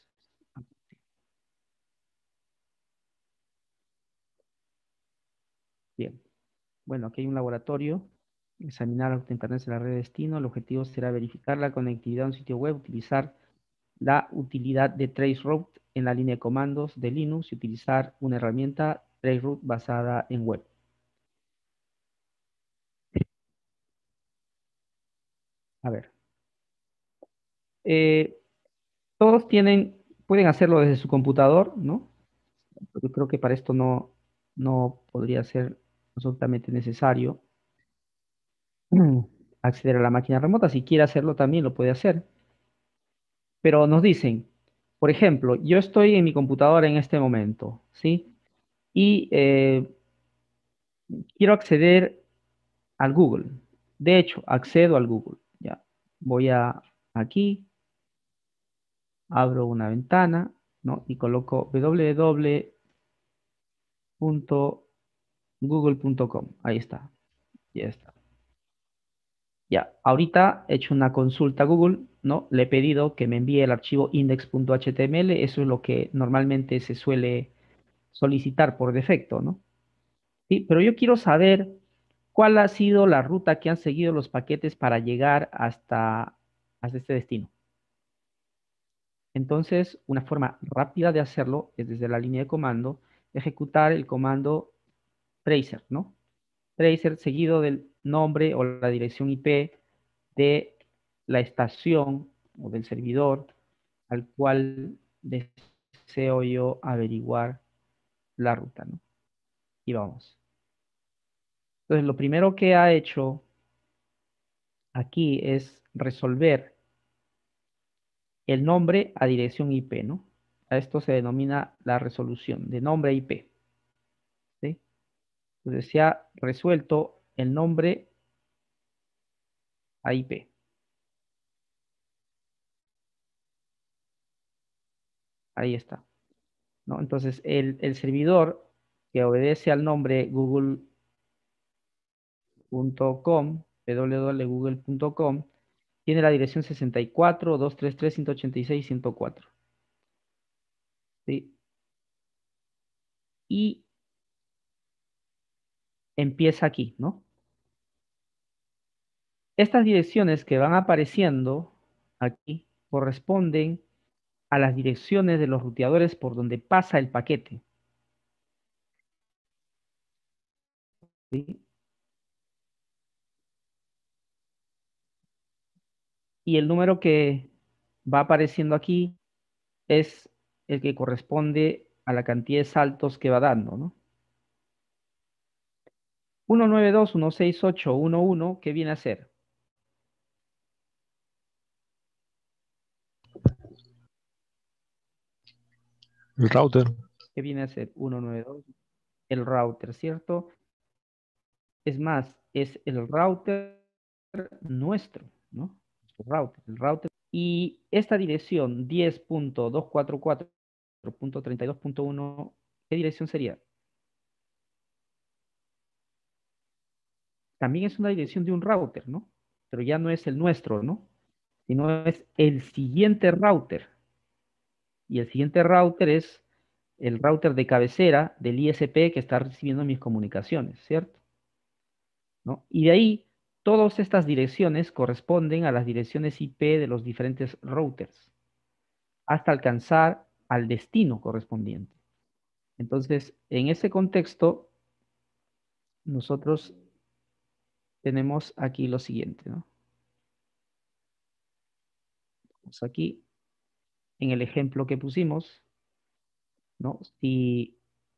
Bien. Bueno, aquí hay un laboratorio. Examinar la internet de la red de destino. El objetivo será verificar la conectividad a un sitio web, utilizar la utilidad de traceroute en la línea de comandos de Linux y utilizar una herramienta traceroute basada en web. A ver. Eh, todos pueden hacerlo desde su computador, ¿no? Yo creo que para esto no podría ser absolutamente necesario acceder a la máquina remota. Si quiere hacerlo también lo puede hacer. Pero nos dicen, por ejemplo, yo estoy en mi computadora en este momento, ¿sí? Y quiero acceder al Google. De hecho, accedo al Google. Ya. Voy a aquí, abro una ventana, ¿no? Y coloco www.google.com. Ahí está. Ya está. Ya, ahorita he hecho una consulta a Google, ¿no? Le he pedido que me envíe el archivo index.html, eso es lo que normalmente se suele solicitar por defecto, ¿no? Sí, pero yo quiero saber cuál ha sido la ruta que han seguido los paquetes para llegar hasta este destino. Entonces, una forma rápida de hacerlo es desde la línea de comando, ejecutar el comando tracer, ¿no? Tracer seguido del nombre o la dirección IP de la estación o del servidor al cual deseo yo averiguar la ruta, ¿no? Y vamos. Entonces, lo primero que ha hecho aquí es resolver el nombre a dirección IP, ¿no? A esto se denomina la resolución de nombre IP, ¿sí? Entonces se ha resuelto el nombre a IP. Ahí está, ¿no? Entonces el servidor que obedece al nombre google.com, www.google.com, tiene la dirección 64.233.186.104, ¿sí? Y empieza aquí, ¿no? Estas direcciones que van apareciendo aquí corresponden a las direcciones de los ruteadores por donde pasa el paquete, ¿sí? Y el número que va apareciendo aquí es el que corresponde a la cantidad de saltos que va dando, ¿no? 192.168.1.1, ¿qué viene a ser? El router. ¿Qué viene a ser 192? El router, ¿cierto? Es más, es el router nuestro, ¿no? Nuestro router, el router. Y esta dirección 10.244.32.1, ¿qué dirección sería? También es una dirección de un router, ¿no? Pero ya no es el nuestro, ¿no? Sino es el siguiente router. Y el siguiente router es el router de cabecera del ISP que está recibiendo mis comunicaciones, ¿cierto? ¿No? Y de ahí, todas estas direcciones corresponden a las direcciones IP de los diferentes routers, hasta alcanzar al destino correspondiente. Entonces, en ese contexto, nosotros tenemos aquí lo siguiente, ¿no? Vamos aquí, en el ejemplo que pusimos, ¿no? Si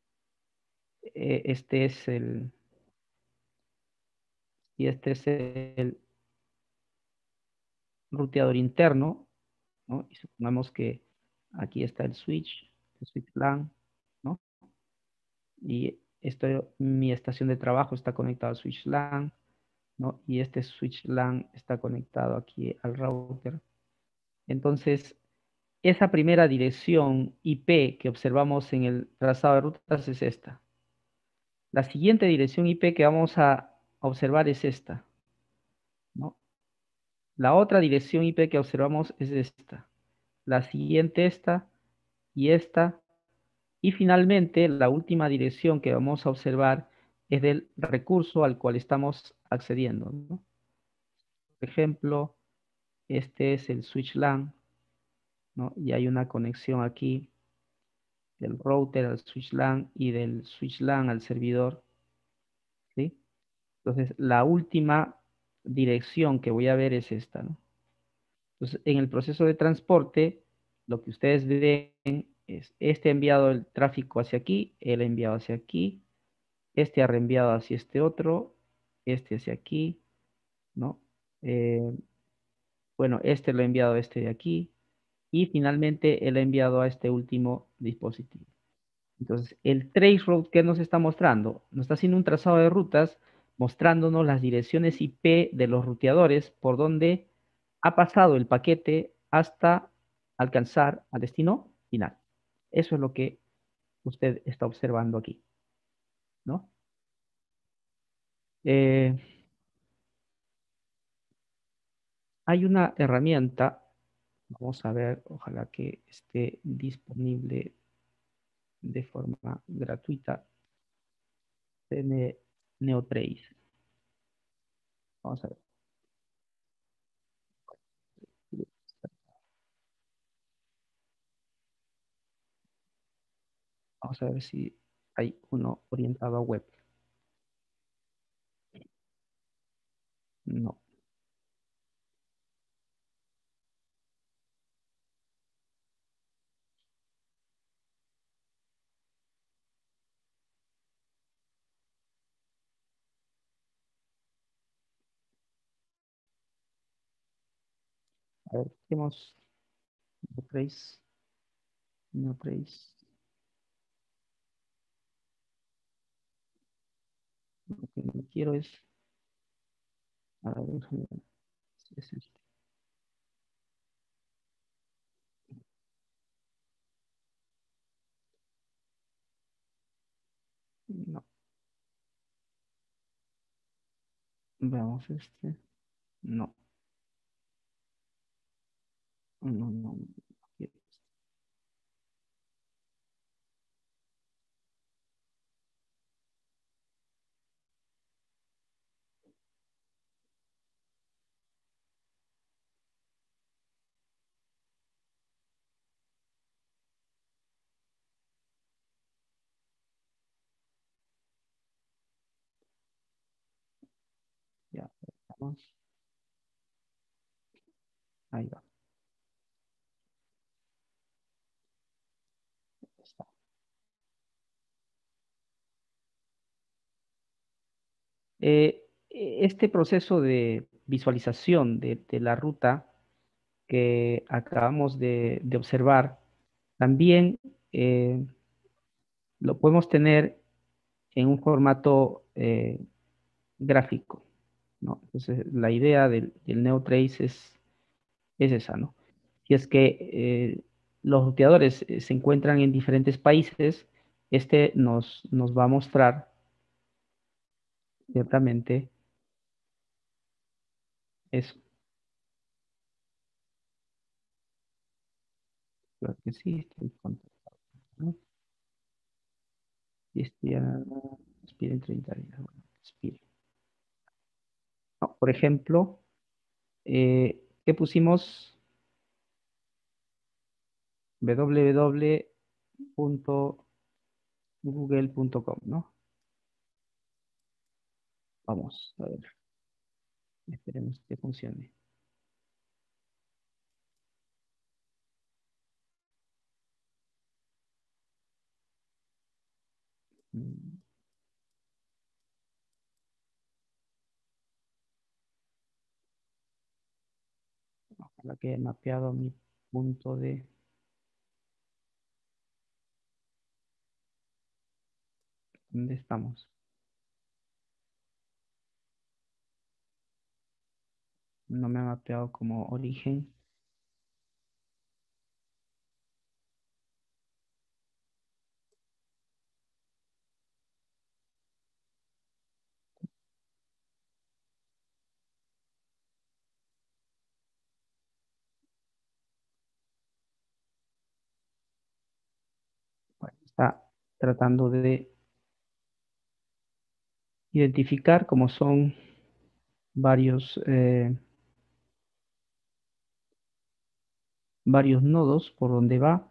este es si este es el ruteador interno, ¿no? Y supongamos que aquí está el switch LAN, ¿no? Y mi estación de trabajo está conectada al switch LAN, ¿no? Y este switch LAN está conectado aquí al router. Entonces, esa primera dirección IP que observamos en el trazado de rutas es esta. La siguiente dirección IP que vamos a observar es esta, ¿no? La otra dirección IP que observamos es esta. la siguiente esta y esta. Y finalmente, la última dirección que vamos a observar es del recurso al cual estamos accediendo, ¿no? Por ejemplo, este es el switch LAN, ¿no? Y hay una conexión aquí del router al switch LAN y del switch LAN al servidor, ¿sí? Entonces, la última dirección que voy a ver es esta, ¿no? Entonces, en el proceso de transporte, lo que ustedes ven es este ha enviado el tráfico hacia aquí, él ha enviado hacia aquí, este ha reenviado hacia este otro, este hacia aquí, ¿no? Eh, bueno, este lo ha enviado a este de aquí y finalmente él ha enviado a este último dispositivo. Entonces, el traceroute que nos está mostrando, nos está haciendo un trazado de rutas mostrándonos las direcciones IP de los ruteadores por donde ha pasado el paquete hasta alcanzar al destino final. Eso es lo que usted está observando aquí, ¿no? Eh, Hay una herramienta, vamos a ver, ojalá que esté disponible de forma gratuita, de NeoTrace. Vamos a ver. Vamos a ver si hay uno orientado a web. No. A ver, tenemos NeoTrace. NeoTrace. Lo que no quiero es. A ver, es este. No. Veamos este. No. No, no, no. Quiero este. Ya, vamos. Ahí va. Está. Este proceso de visualización de la ruta que acabamos de observar, también eh, lo podemos tener en un formato gráfico, ¿no? Entonces, la idea del NeoTrace es esa, ¿no? Si es que los ruteadores se encuentran en diferentes países, este nos va a mostrar ciertamente eso. Creo que sí, estoy contento, ¿no? Y este ya expira en 30 días. Bueno, expire. No, por ejemplo, ¿qué pusimos? www.google.com, ¿no? Vamos a ver, esperemos que funcione. Mm, Ojalá que haya mapeado mi punto de... ¿Dónde estamos? No me ha mapeado como origen. tratando de identificar cómo son varios, varios nodos por donde va.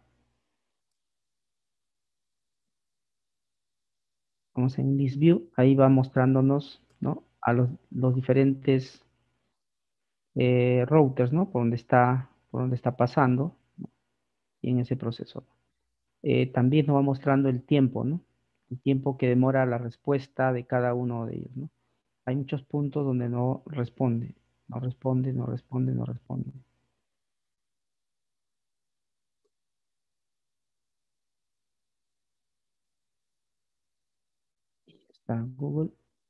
Vamos en this view, ahí va mostrándonos, ¿no? A los diferentes routers, ¿no? Por donde está pasando, ¿no? Y en ese proceso. También nos va mostrando el tiempo, ¿no? El tiempo que demora la respuesta de cada uno de ellos, ¿no? Hay muchos puntos donde no responde, no responde, no responde, no responde. Está Google,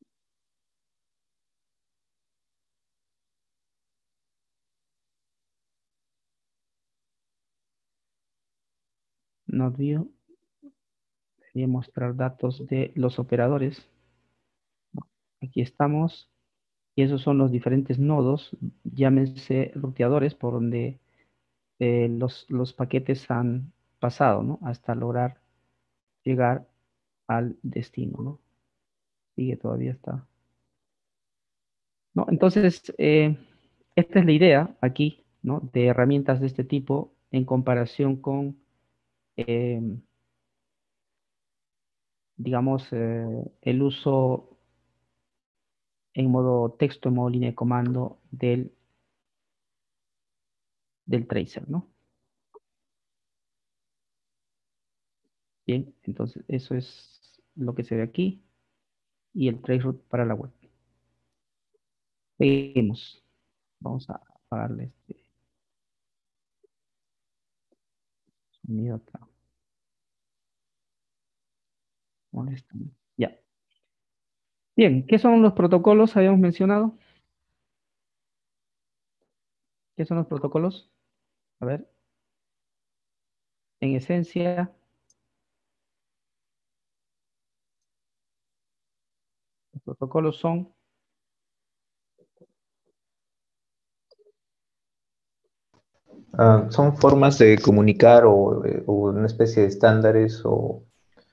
not view, sería mostrar datos de los operadores. Aquí estamos, y esos son los diferentes nodos, llámense ruteadores, por donde los paquetes han pasado, ¿no? Hasta lograr llegar al destino, ¿no? Sigue, todavía está. ¿No? Entonces, esta es la idea aquí, ¿no? De herramientas de este tipo en comparación con, eh, digamos, el uso en modo texto, en modo línea de comando del tracer, ¿no? Bien, entonces eso es lo que se ve aquí y el traceroute para la web. Seguimos. Vamos a apagarle este sonido acá. Molesto. Ya. Bien, ¿qué son los protocolos? Habíamos mencionado. ¿Qué son los protocolos? A ver, en esencia, los protocolos son, Son formas de comunicar o una especie de estándares o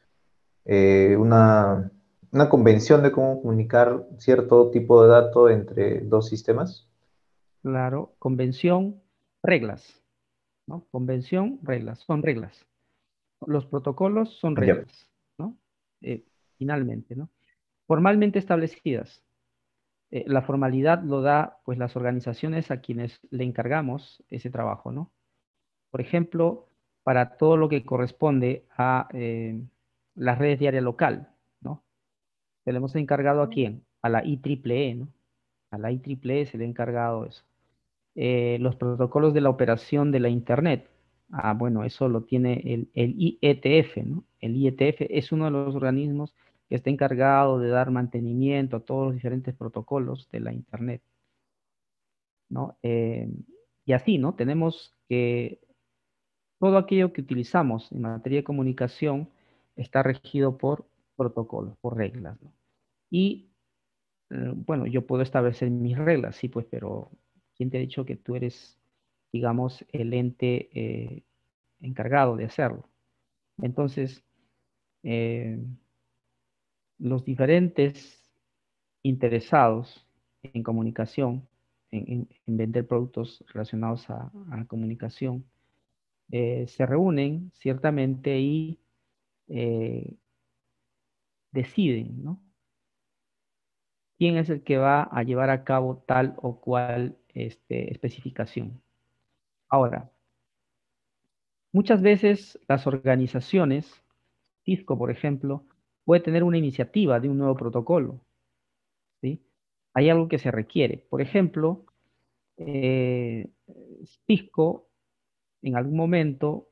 una convención de cómo comunicar cierto tipo de dato entre dos sistemas. claro, convención, reglas, ¿no? Convención, reglas, son reglas. Los protocolos son Ya. reglas, ¿no? Finalmente, ¿no? Formalmente establecidas. La formalidad lo da, pues, las organizaciones a quienes le encargamos ese trabajo, ¿no? Por ejemplo, para todo lo que corresponde a las redes de área local, ¿no? Se le hemos encargado a quién? A la IEEE, ¿no? A la IEEE se le ha encargado eso. Los protocolos de la operación de la Internet. Ah, bueno, eso lo tiene el IETF, ¿no? El IETF es uno de los organismos que está encargado de dar mantenimiento a todos los diferentes protocolos de la Internet, ¿no? Y así, ¿no? Tenemos que todo aquello que utilizamos en materia de comunicación está regido por protocolos, por reglas, ¿no? Y bueno, yo puedo establecer mis reglas, sí, pues, pero ¿quién te ha dicho que tú eres, digamos, el ente encargado de hacerlo? Entonces, eh, los diferentes interesados en comunicación, en vender productos relacionados a comunicación, se reúnen ciertamente y eh, deciden, ¿no? ¿Quién es el que va a llevar a cabo tal o cual especificación? Ahora, muchas veces las organizaciones, Cisco, por ejemplo, puede tener una iniciativa de un nuevo protocolo, ¿sí? Hay algo que se requiere. Por ejemplo, eh, Cisco en algún momento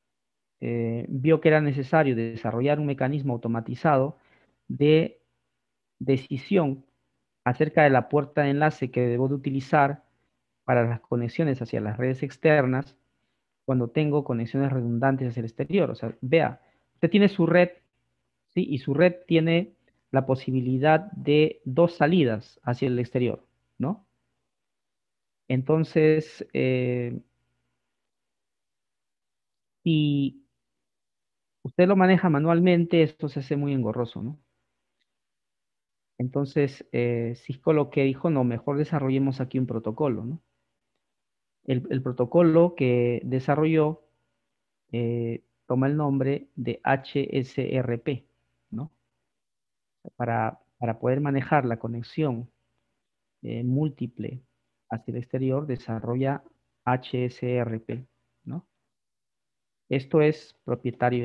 vio que era necesario desarrollar un mecanismo automatizado de decisión acerca de la puerta de enlace que debo de utilizar para las conexiones hacia las redes externas cuando tengo conexiones redundantes hacia el exterior. O sea, vea, usted tiene su red, ¿sí? Y su red tiene la posibilidad de dos salidas hacia el exterior, ¿no? Entonces, si usted lo maneja manualmente, esto se hace muy engorroso, ¿no? Entonces, Cisco lo que dijo, no, mejor desarrollemos aquí un protocolo, ¿no? El protocolo que desarrolló toma el nombre de HSRP, ¿no? Para poder manejar la conexión múltiple hacia el exterior, desarrolla HSRP, ¿no? Esto es propietario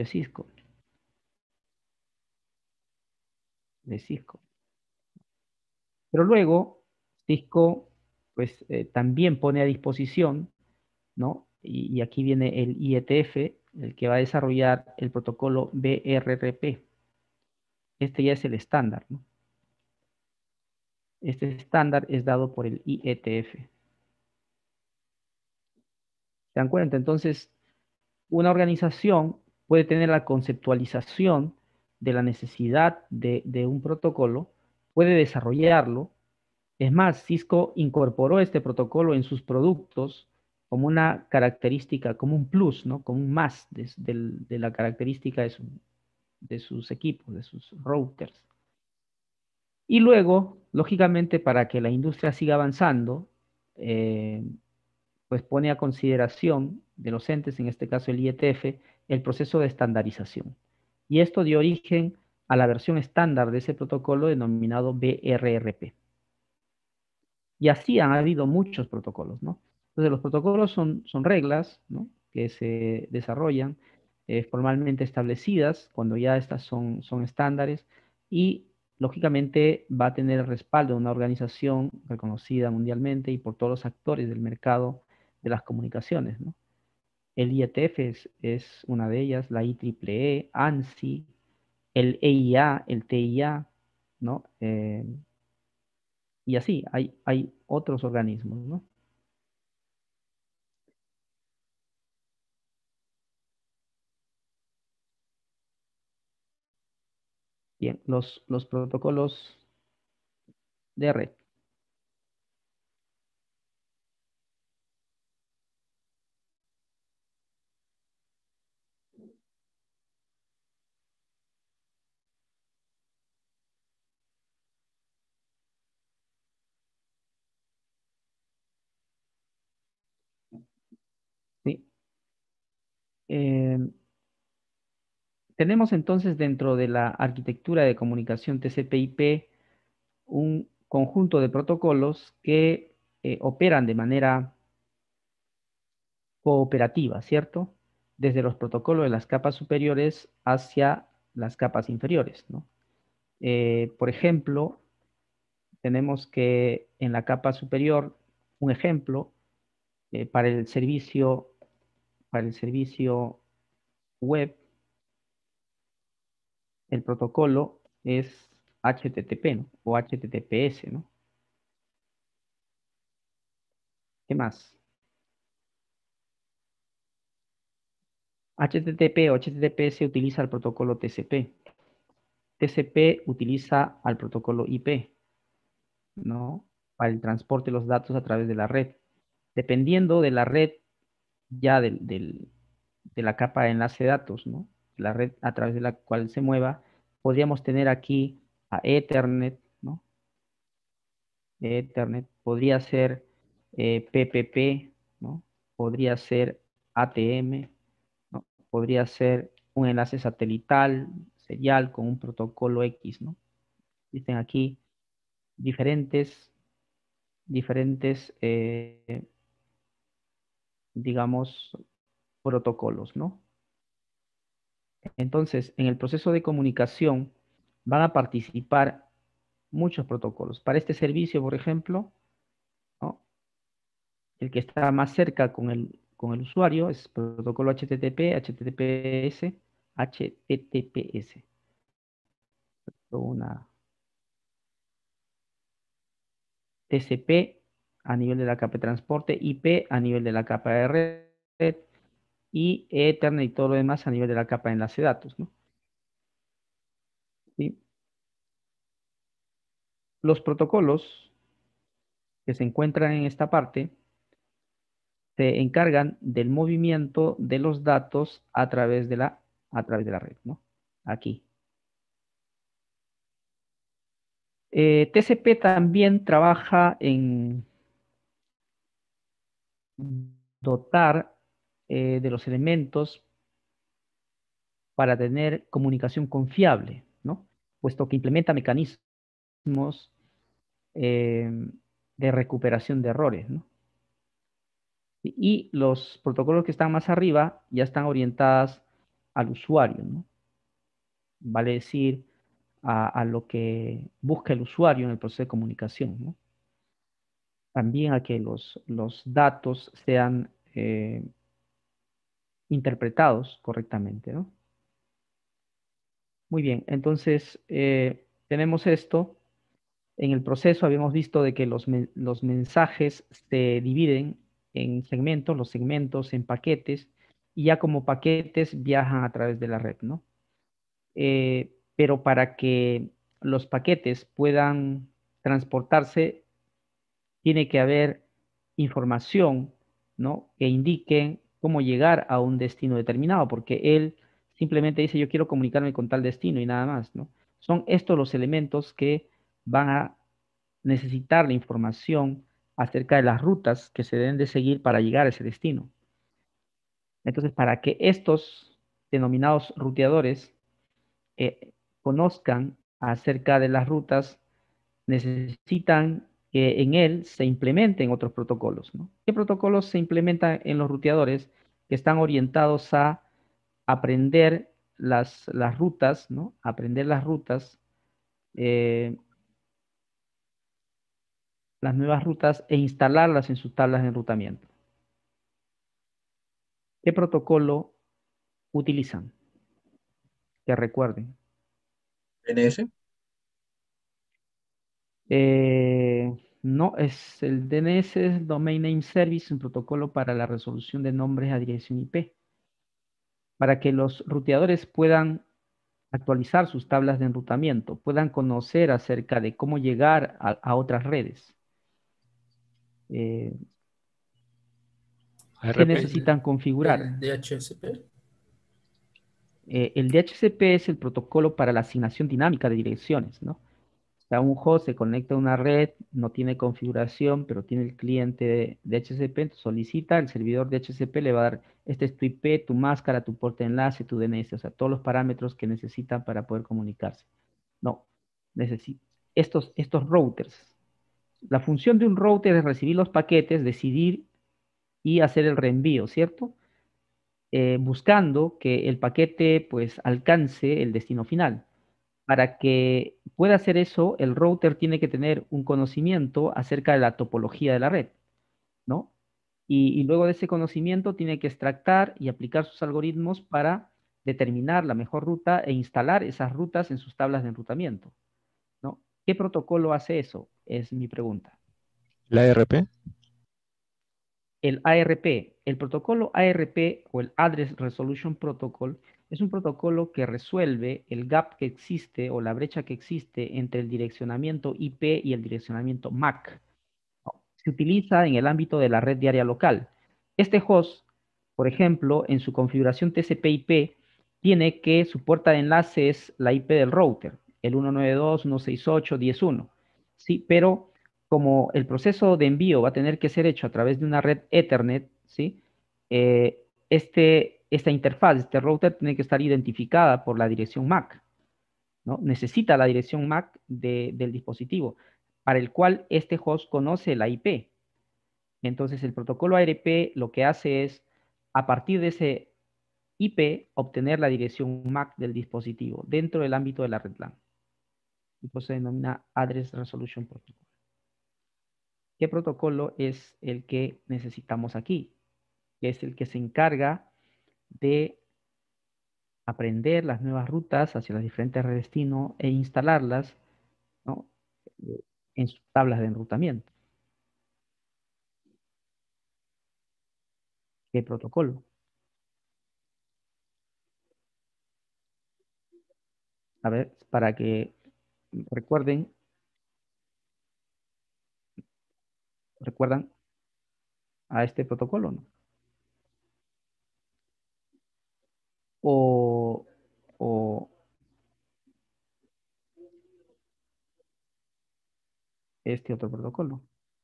de Cisco. Pero luego, Cisco, pues, también pone a disposición, ¿no? Y aquí viene el IETF, el que va a desarrollar el protocolo BRRP. Este ya es el estándar, ¿no? Este estándar es dado por el IETF. ¿Se dan cuenta? Entonces, una organización puede tener la conceptualización de la necesidad de un protocolo, puede desarrollarlo. Es más, Cisco incorporó este protocolo en sus productos como una característica, como un plus, ¿no? Como un más de la característica de sus equipos, de sus routers. Y luego, lógicamente, para que la industria siga avanzando, pues pone a consideración de los entes, en este caso el IETF, el proceso de estandarización. Y esto dio origen a la versión estándar de ese protocolo denominado BRRP. Y así han habido muchos protocolos, ¿no? Entonces los protocolos son reglas, ¿no? Que se desarrollan formalmente establecidas cuando ya estas son estándares y lógicamente va a tener el respaldo de una organización reconocida mundialmente y por todos los actores del mercado de las comunicaciones, ¿no? El IETF es una de ellas, la IEEE, ANSI, el EIA, el TIA, ¿no? Y así, hay otros organismos, ¿no? Bien, los protocolos de red. ¿Sí? Eh, Tenemos entonces dentro de la arquitectura de comunicación TCP/IP un conjunto de protocolos que operan de manera cooperativa, ¿cierto? Desde los protocolos de las capas superiores hacia las capas inferiores, ¿no? Por ejemplo, tenemos que en la capa superior, un ejemplo, para para el servicio web, el protocolo es HTTP, ¿no? O HTTPS, ¿no? ¿Qué más? HTTP o HTTPS utiliza el protocolo TCP. TCP utiliza al protocolo IP, ¿no? Para el transporte de los datos a través de la red. Dependiendo de la red ya de la capa de enlace de datos, ¿no? La red a través de la cual se mueva, podríamos tener aquí a Ethernet, ¿no? Ethernet, podría ser PPP, ¿no? Podría ser ATM, ¿no? Podría ser un enlace satelital, serial, con un protocolo X, ¿no? Existen aquí diferentes, digamos, protocolos, ¿no? Entonces, en el proceso de comunicación van a participar muchos protocolos. Para este servicio, por ejemplo, ¿no? El que está más cerca con el usuario es protocolo HTTP, HTTPS, HTTPS. Una TCP a nivel de la capa de transporte, IP a nivel de la capa de red y Ethernet y todo lo demás a nivel de la capa de enlace de datos, ¿no? ¿Sí? Los protocolos que se encuentran en esta parte se encargan del movimiento de los datos a través de la a través de la red, ¿no? Aquí. TCP también trabaja en dotar de los elementos para tener comunicación confiable, ¿no? Puesto que implementa mecanismos eh, de recuperación de errores, ¿no? Y los protocolos que están más arriba ya están orientados al usuario, ¿no? Vale decir, a lo que busca el usuario en el proceso de comunicación, ¿no? También a que los datos sean interpretados correctamente, ¿no? Muy bien, entonces tenemos esto. En el proceso habíamos visto de que los mensajes se dividen en segmentos, los segmentos en paquetes, y ya como paquetes viajan a través de la red, ¿no? Pero para que los paquetes puedan transportarse, tiene que haber información, ¿no? Que indique cómo llegar a un destino determinado, porque él simplemente dice, yo quiero comunicarme con tal destino y nada más, ¿no? Son estos los elementos que van a necesitar la información acerca de las rutas que se deben de seguir para llegar a ese destino. Entonces, para que estos denominados ruteadores conozcan acerca de las rutas, necesitan que en él se implementen otros protocolos, ¿no? ¿Qué protocolos se implementan en los ruteadores que están orientados a aprender las rutas, ¿no? Aprender eh, las nuevas rutas e instalarlas en sus tablas de enrutamiento. ¿Qué protocolo utilizan? Que recuerden. DNS. No, es el DNS, es Domain Name Service, un protocolo para la resolución de nombres a dirección IP, para que los ruteadores puedan actualizar sus tablas de enrutamiento, puedan conocer acerca de cómo llegar a otras redes. Eh, ¿Qué ARP. necesitan configurar? El DHCP. El DHCP es el protocolo para la asignación dinámica de direcciones, ¿no? O sea, un host se conecta a una red, no tiene configuración, pero tiene el cliente de DHCP, entonces solicita, el servidor de DHCP le va a dar, este es tu IP, tu máscara, tu puerta de enlace, tu DNS, o sea, todos los parámetros que necesitan para poder comunicarse. No, necesita estos routers. La función de un router es recibir los paquetes, decidir y hacer el reenvío, ¿cierto? Buscando que el paquete pues alcance el destino final. Para que pueda hacer eso, el router tiene que tener un conocimiento acerca de la topología de la red, ¿no? Y luego de ese conocimiento tiene que extractar y aplicar sus algoritmos para determinar la mejor ruta e instalar esas rutas en sus tablas de enrutamiento, ¿no? ¿Qué protocolo hace eso? Es mi pregunta. La ARP. El ARP, el protocolo ARP o el Address Resolution Protocol es un protocolo que resuelve el gap que existe o la brecha que existe entre el direccionamiento IP y el direccionamiento MAC. Se utiliza en el ámbito de la red diaria local. Este host, por ejemplo, en su configuración TCP/IP, tiene que su puerta de enlace es la IP del router, el 192.168.10.1. Sí, pero como el proceso de envío va a tener que ser hecho a través de una red Ethernet, ¿sí? Esta interfaz, este router, tiene que estar identificada por la dirección MAC, ¿no? Necesita la dirección MAC del dispositivo, para el cual este host conoce la IP. Entonces, el protocolo ARP lo que hace es, a partir de ese IP, obtener la dirección MAC del dispositivo dentro del ámbito de la red LAN. Y pues se denomina Address Resolution Protocol. ¿Qué protocolo es el que necesitamos aquí? Es el que se encarga de aprender las nuevas rutas hacia las diferentes redes destino e instalarlas, ¿no? En sus tablas de enrutamiento. ¿Qué protocolo? A ver, para que recuerden, recuerdan a este protocolo, ¿no? o, o este otro protocolo.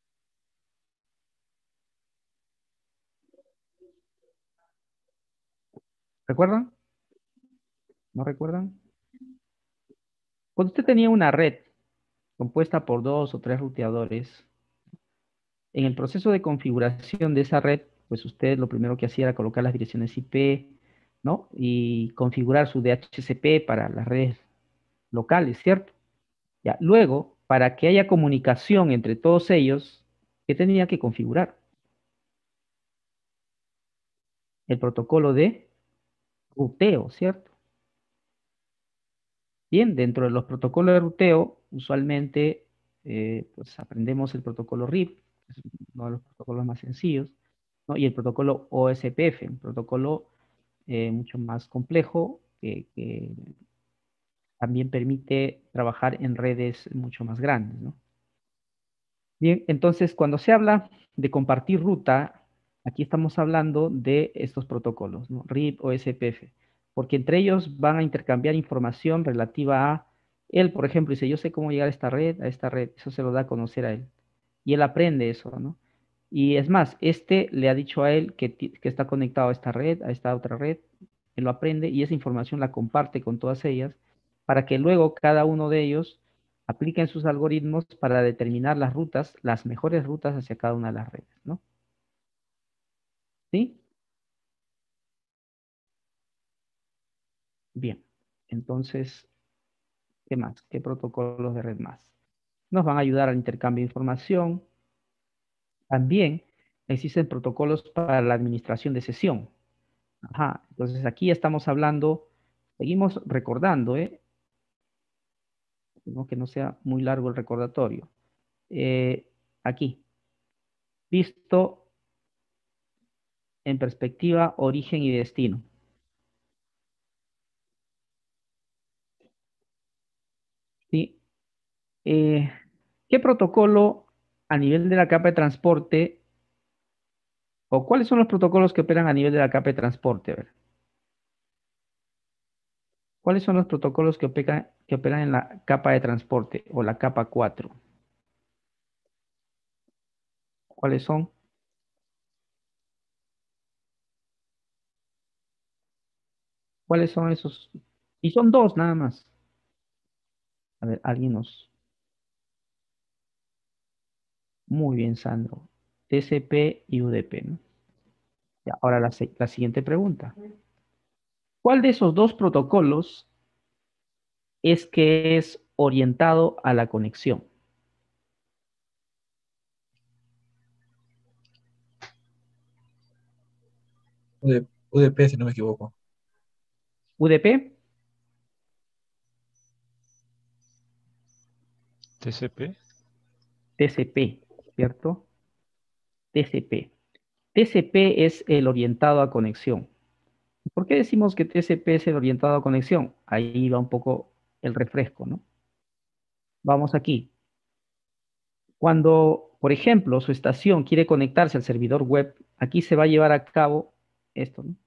¿Recuerdan? ¿No recuerdan? Cuando usted tenía una red compuesta por 2 o 3 ruteadores, en el proceso de configuración de esa red, pues usted lo primero que hacía era colocar las direcciones IP, ¿no? Y configurar su DHCP para las redes locales, ¿cierto? Ya, luego, para que haya comunicación entre todos ellos, ¿qué tenía que configurar? El protocolo de ruteo, ¿cierto? Bien, dentro de los protocolos de ruteo, usualmente pues aprendemos el protocolo RIP, es uno de los protocolos más sencillos, ¿no? Y el protocolo OSPF, un protocolo mucho más complejo que también permite trabajar en redes mucho más grandes, ¿no? Bien, entonces cuando se habla de compartir ruta, aquí estamos hablando de estos protocolos, ¿no? RIP o SPF, porque entre ellos van a intercambiar información relativa a él, por ejemplo, dice, yo sé cómo llegar a esta red, eso se lo da a conocer a él. Y él aprende eso, ¿no? Y es más, este le ha dicho a él que está conectado a esta red, a esta otra red, él lo aprende y esa información la comparte con todas ellas para que luego cada uno de ellos apliquen sus algoritmos para determinar las rutas, las mejores rutas hacia cada una de las redes, ¿no? ¿Sí? Bien. Entonces, ¿qué más? ¿Qué protocolos de red más? Nos van a ayudar al intercambio de información. También existen protocolos para la administración de sesión. Ajá. Entonces, aquí estamos hablando, seguimos recordando, ¿eh? Que no sea muy largo el recordatorio. Aquí, visto en perspectiva, origen y destino. ¿Sí? Eh, ¿Qué protocolo a nivel de la capa de transporte o cuáles son los protocolos que operan a nivel de la capa de transporte? A ver, ¿cuáles son los protocolos que operan en la capa de transporte o la capa 4? ¿Cuáles son? ¿Cuáles son esos? Y son dos nada más. A ver, alguien nos... Muy bien, Sandro. TCP y UDP, ¿no? Ya, ahora la siguiente pregunta. ¿Cuál de esos dos protocolos es que es orientado a la conexión? UDP, si no me equivoco. UDP, TCP. TCP, ¿cierto? TCP. TCP es el orientado a conexión. ¿Por qué decimos que TCP es el orientado a conexión? Ahí va un poco el refresco, ¿no? Vamos aquí. Cuando, por ejemplo, su estación quiere conectarse al servidor web, aquí se va a llevar a cabo esto, ¿no?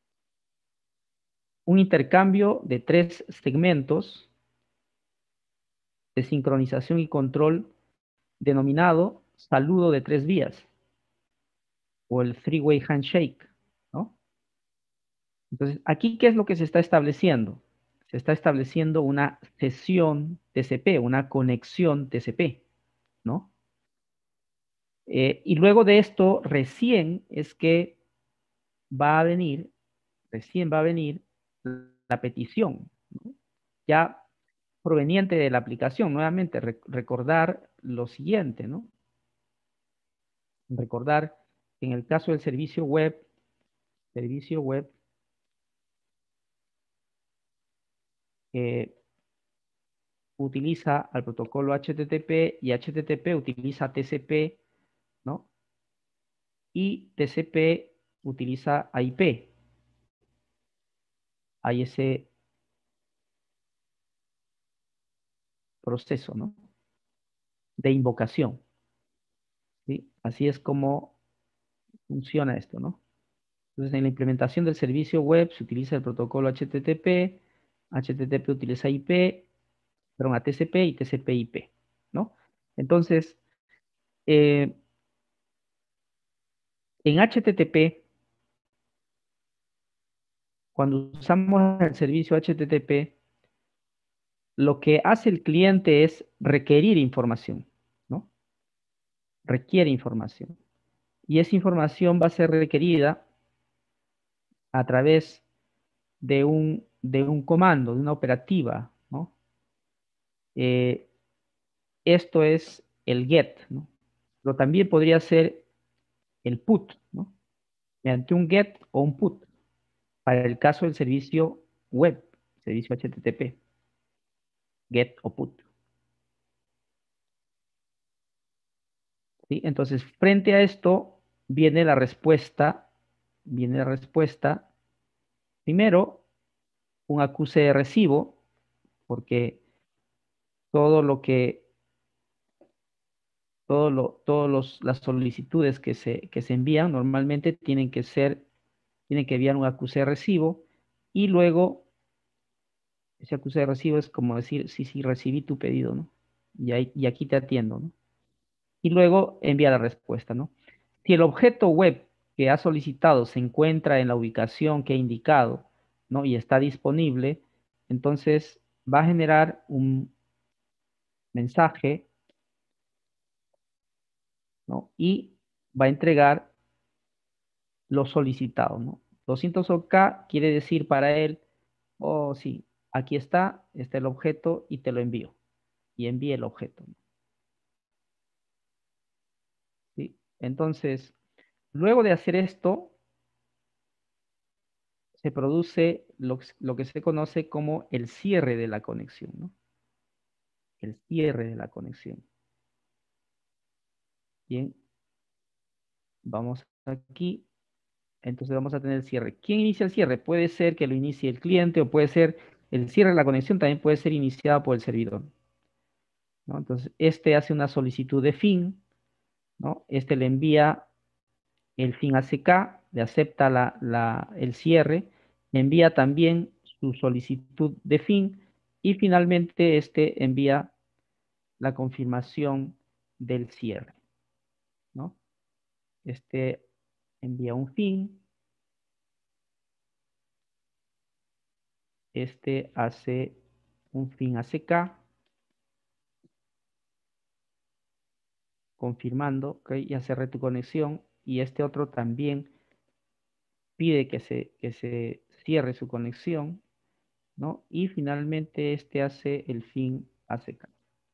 Un intercambio de 3 segmentos de sincronización y control denominado saludo de 3 vías o el three-way handshake, ¿no? Entonces, aquí, ¿qué es lo que se está estableciendo? Se está estableciendo una sesión TCP, una conexión TCP, ¿no? Y luego de esto, recién va a venir la petición, ¿no? Ya proveniente de la aplicación. Nuevamente, recordar lo siguiente, ¿no? Recordar que en el caso del servicio web eh, utiliza al protocolo HTTP y HTTP utiliza TCP, ¿no? Y TCP utiliza IP. Hay ese proceso, ¿no? De invocación, ¿sí? Así es como funciona esto, ¿no? Entonces, en la implementación del servicio web se utiliza el protocolo HTTP, HTTP utiliza IP, perdón, a TCP y TCP/IP, ¿no? Entonces, en HTTP, cuando usamos el servicio HTTP, lo que hace el cliente es requerir información, ¿no? Requiere información. Y esa información va a ser requerida a través de un comando, de una operativa, ¿no? Esto es el get, ¿no? Pero también podría ser el put, ¿no? Mediante un get o un put, para el caso del servicio web, servicio HTTP, get o put. ¿Sí? Entonces, frente a esto viene la respuesta, primero, un acuse de recibo, porque todo lo que, las solicitudes que se envían normalmente tienen que enviar un acuse de recibo, y luego ese acuse de recibo es como decir, sí, sí, recibí tu pedido, ¿no? Y aquí te atiendo, ¿no? Y luego envía la respuesta, ¿no? Si el objeto web que ha solicitado se encuentra en la ubicación que he indicado, ¿no? Y está disponible, entonces va a generar un mensaje, ¿no? Y va a entregar lo solicitado, ¿no? 200 OK quiere decir para él, oh, sí, aquí está el objeto y te lo envío. Y envíe el objeto, ¿no? ¿Sí? Entonces, luego de hacer esto, se produce lo que se conoce como el cierre de la conexión, ¿no? El cierre de la conexión. Bien, vamos aquí. Entonces vamos a tener el cierre. ¿Quién inicia el cierre? Puede ser que lo inicie el cliente, o puede ser el cierre de la conexión, también puede ser iniciado por el servidor, ¿no? Entonces, este hace una solicitud de fin, ¿no? Este le envía el fin ACK, le acepta el cierre, le envía también su solicitud de fin, y finalmente este envía la confirmación del cierre, ¿no? Este envía un fin, este hace un fin ACK, confirmando, ¿ok? Ya cerré tu conexión, y este otro también pide que se cierre su conexión, ¿no? Y finalmente este hace el fin ACK.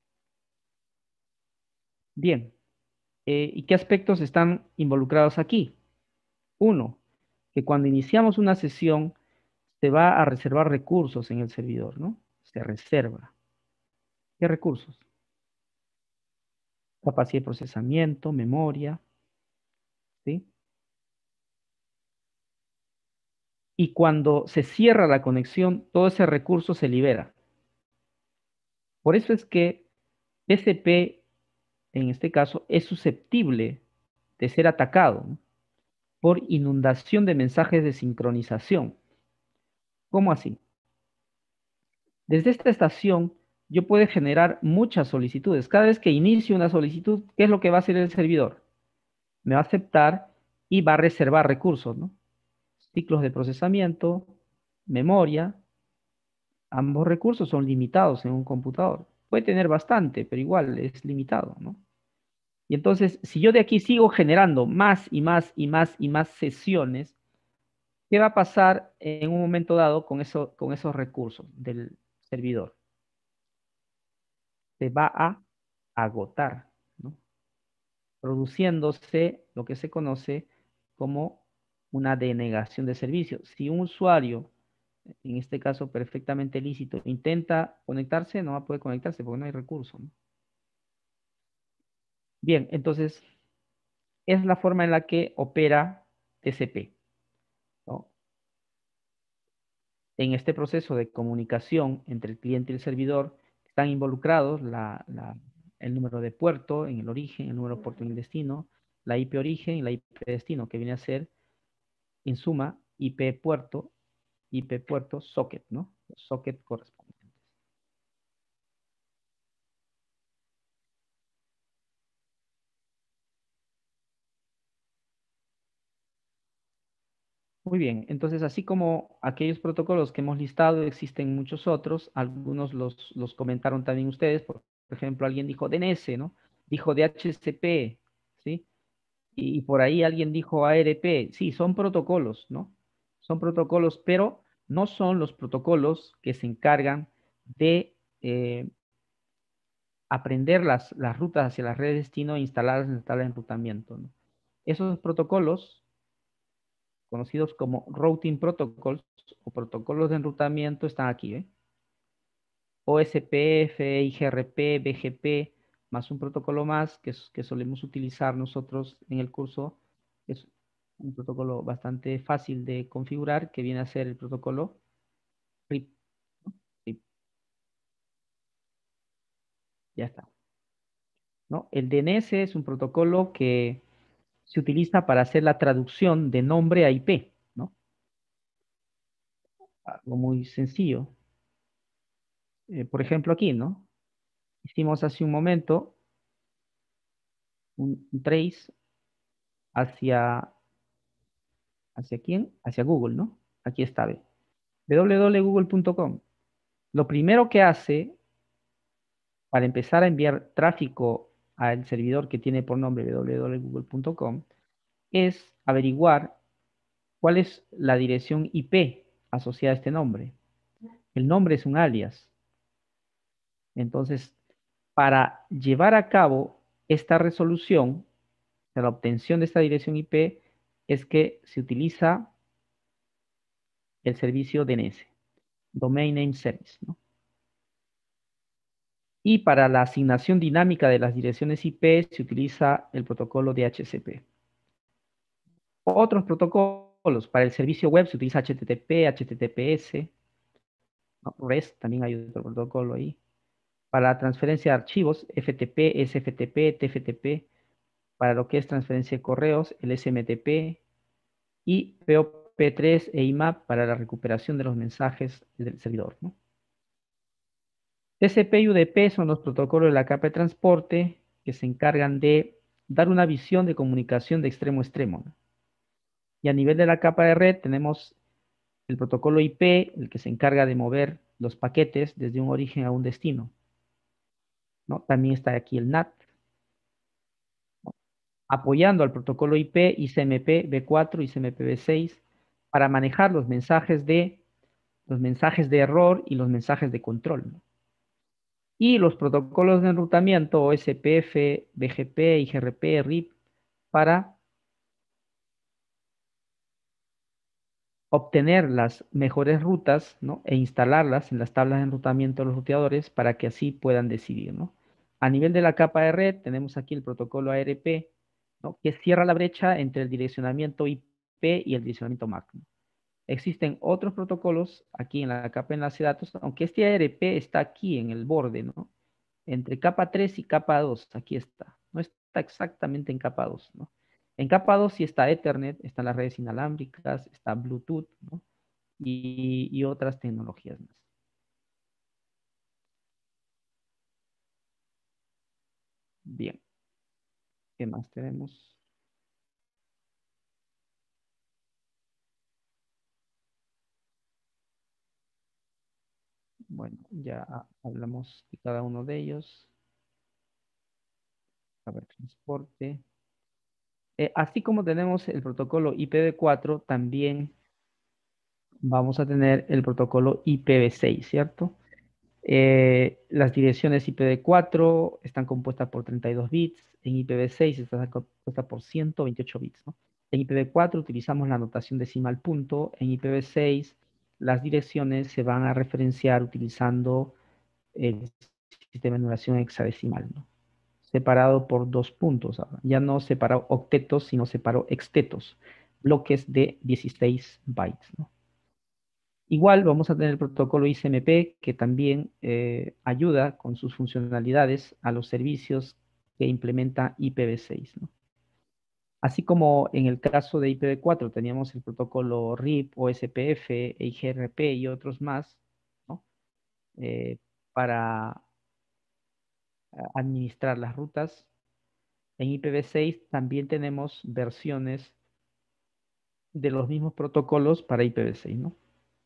Bien, ¿y qué aspectos están involucrados aquí? Uno, que cuando iniciamos una sesión se va a reservar recursos en el servidor, ¿no? Se reserva. ¿Qué recursos? Capacidad de procesamiento, memoria, ¿sí? Y cuando se cierra la conexión, todo ese recurso se libera. Por eso es que TCP, en este caso, es susceptible de ser atacado, ¿no? Por inundación de mensajes de sincronización. ¿Cómo así? Desde esta estación, yo puedo generar muchas solicitudes. Cada vez que inicio una solicitud, ¿qué es lo que va a hacer el servidor? Me va a aceptar y va a reservar recursos, ¿no? Ciclos de procesamiento, memoria. Ambos recursos son limitados en un computador. Puede tener bastante, pero igual es limitado, ¿no? Y entonces, si yo de aquí sigo generando más y más y más y más sesiones, ¿qué va a pasar en un momento dado con esos recursos del servidor? Se va a agotar, ¿no? Produciéndose lo que se conoce como una denegación de servicio. Si un usuario, en este caso perfectamente lícito, intenta conectarse, no va a poder conectarse porque no hay recurso, ¿no? Bien, entonces es la forma en la que opera TCP, ¿no? En este proceso de comunicación entre el cliente y el servidor están involucrados el número de puerto en el origen, el número de puerto en el destino, la IP origen y la IP destino, que viene a ser en suma, IP puerto, socket, ¿no? Los socket correspondientes. Muy bien, entonces así como aquellos protocolos que hemos listado, existen muchos otros, algunos los comentaron también ustedes, por ejemplo, alguien dijo DNS, ¿no? Dijo DHCP, ¿sí? Y por ahí alguien dijo ARP, sí, son protocolos, ¿no? Son protocolos, pero no son los protocolos que se encargan de aprender las rutas hacia la red de destino e instalarlas en la tabla de enrutamiento, ¿no? Esos protocolos conocidos como Routing Protocols o protocolos de enrutamiento, están aquí, ¿eh? OSPF, IGRP, BGP, más un protocolo más que solemos utilizar nosotros en el curso. Es un protocolo bastante fácil de configurar, que viene a ser el protocolo RIP, ¿no? RIP. Ya está, ¿no? El DNS es un protocolo que se utiliza para hacer la traducción de nombre a IP, ¿no? Algo muy sencillo. Por ejemplo, aquí, ¿no? Hicimos hace un momento un trace ¿hacia quién? Hacia Google, ¿no? Aquí está, ve. www.google.com. Lo primero que hace para empezar a enviar tráfico al servidor que tiene por nombre www.google.com es averiguar cuál es la dirección IP asociada a este nombre. El nombre es un alias. Entonces, para llevar a cabo esta resolución, la obtención de esta dirección IP, es que se utiliza el servicio DNS, Domain Name Service, ¿no? Y para la asignación dinámica de las direcciones IP se utiliza el protocolo DHCP. Otros protocolos para el servicio web se utiliza HTTP, HTTPS, ¿no? REST, también hay otro protocolo ahí. Para la transferencia de archivos, FTP, SFTP, TFTP. Para lo que es transferencia de correos, el SMTP. Y POP3 e IMAP para la recuperación de los mensajes del servidor, ¿no? TCP y UDP son los protocolos de la capa de transporte que se encargan de dar una visión de comunicación de extremo a extremo, ¿no? Y a nivel de la capa de red tenemos el protocolo IP, el que se encarga de mover los paquetes desde un origen a un destino, ¿no? También está aquí el NAT, ¿no? Apoyando al protocolo IP ICMP V4 y ICMP V6 para manejar los mensajes de error y los mensajes de control, ¿no? Y los protocolos de enrutamiento OSPF, BGP, IGRP, RIP para obtener las mejores rutas, ¿no? E instalarlas en las tablas de enrutamiento de los ruteadores para que así puedan decidir, ¿no? A nivel de la capa de red tenemos aquí el protocolo ARP, ¿no? Que cierra la brecha entre el direccionamiento IP y el direccionamiento MAC, ¿no? Existen otros protocolos aquí en la capa de enlace de datos, aunque este ARP está aquí en el borde, ¿no? Entre capa 3 y capa 2, aquí está. No está exactamente en capa 2, ¿no? En capa 2 sí está Ethernet, están las redes inalámbricas, está Bluetooth, ¿no? Y otras tecnologías más. Bien, ¿qué más tenemos? Bueno, ya hablamos de cada uno de ellos. A ver, transporte. Así como tenemos el protocolo IPv4, también vamos a tener el protocolo IPv6, ¿cierto? Las direcciones IPv4 están compuestas por 32 bits, en IPv6 está compuesta por 128 bits, ¿no? En IPv4 utilizamos la notación decimal punto, en IPv6 las direcciones se van a referenciar utilizando el sistema de numeración hexadecimal, ¿no? Separado por 2 puntos ahora. Ya no separado octetos, sino separado extetos, bloques de 16 bytes, ¿no? Igual vamos a tener el protocolo ICMP que también ayuda con sus funcionalidades a los servicios que implementa IPv6, ¿no? Así como en el caso de IPv4 teníamos el protocolo RIP, OSPF, IGRP y otros más, ¿no? Para administrar las rutas. En IPv6 también tenemos versiones de los mismos protocolos para IPv6, ¿no?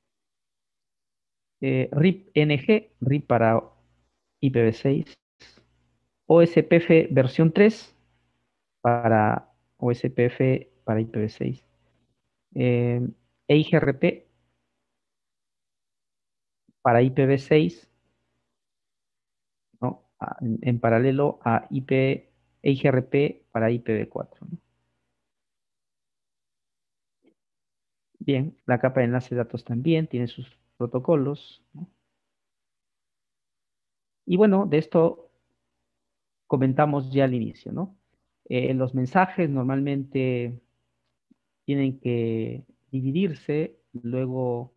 RIP-NG, RIP para IPv6, OSPF versión 3 para OSPF para IPv6, EIGRP para IPv6, ¿no? En paralelo a EIGRP para IPv4, ¿no? Bien, la capa de enlace de datos también tiene sus protocolos, ¿no? Y bueno, de esto comentamos ya al inicio, ¿no? Los mensajes normalmente tienen que dividirse, luego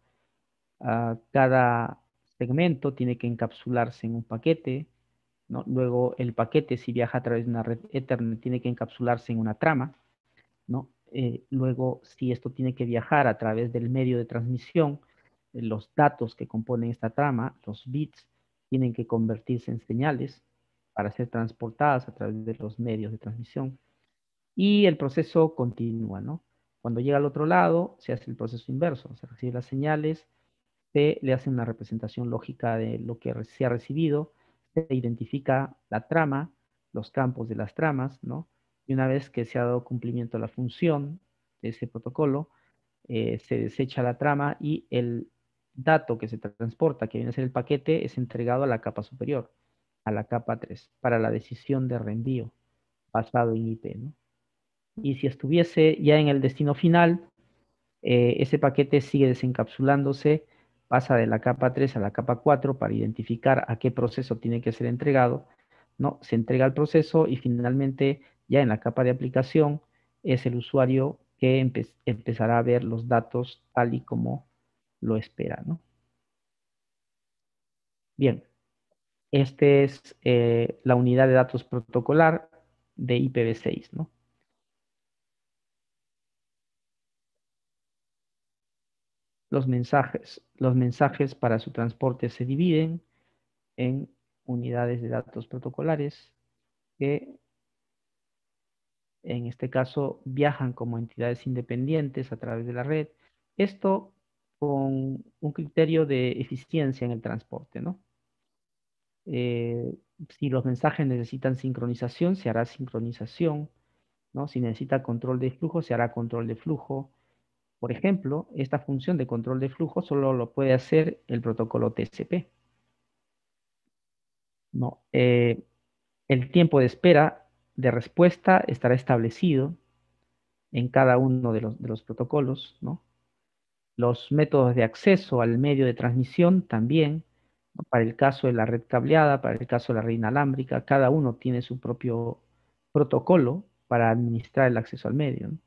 cada segmento tiene que encapsularse en un paquete, ¿no? Luego el paquete, si viaja a través de una red Ethernet, tiene que encapsularse en una trama, ¿no? Luego, si esto tiene que viajar a través del medio de transmisión, los datos que componen esta trama, los bits, tienen que convertirse en señales para ser transportadas a través de los medios de transmisión. Y el proceso continúa, ¿no? Cuando llega al otro lado, se hace el proceso inverso, se reciben las señales, se le hace una representación lógica de lo que se ha recibido, se identifica la trama, los campos de las tramas, ¿no? Y una vez que se ha dado cumplimiento a la función de ese protocolo, se desecha la trama y el dato que se transporta, que viene a ser el paquete, es entregado a la capa superior, a la capa 3, para la decisión de reenvío basado en IP, ¿no? Y si estuviese ya en el destino final, ese paquete sigue desencapsulándose, pasa de la capa 3 a la capa 4 para identificar a qué proceso tiene que ser entregado, ¿no? Se entrega el proceso y finalmente ya en la capa de aplicación es el usuario que empezará a ver los datos tal y como lo espera, ¿no? Bien, esta es la unidad de datos protocolar de IPv6, ¿no? Los mensajes para su transporte se dividen en unidades de datos protocolares que en este caso viajan como entidades independientes a través de la red. Esto con un criterio de eficiencia en el transporte, ¿no? Si los mensajes necesitan sincronización, se hará sincronización, ¿no? Si necesita control de flujo, se hará control de flujo. Por ejemplo, esta función de control de flujo solo lo puede hacer el protocolo TCP, ¿no? El tiempo de espera de respuesta estará establecido en cada uno de los protocolos, ¿no? Los métodos de acceso al medio de transmisión también, ¿no? Para el caso de la red cableada, para el caso de la red inalámbrica, cada uno tiene su propio protocolo para administrar el acceso al medio, ¿no?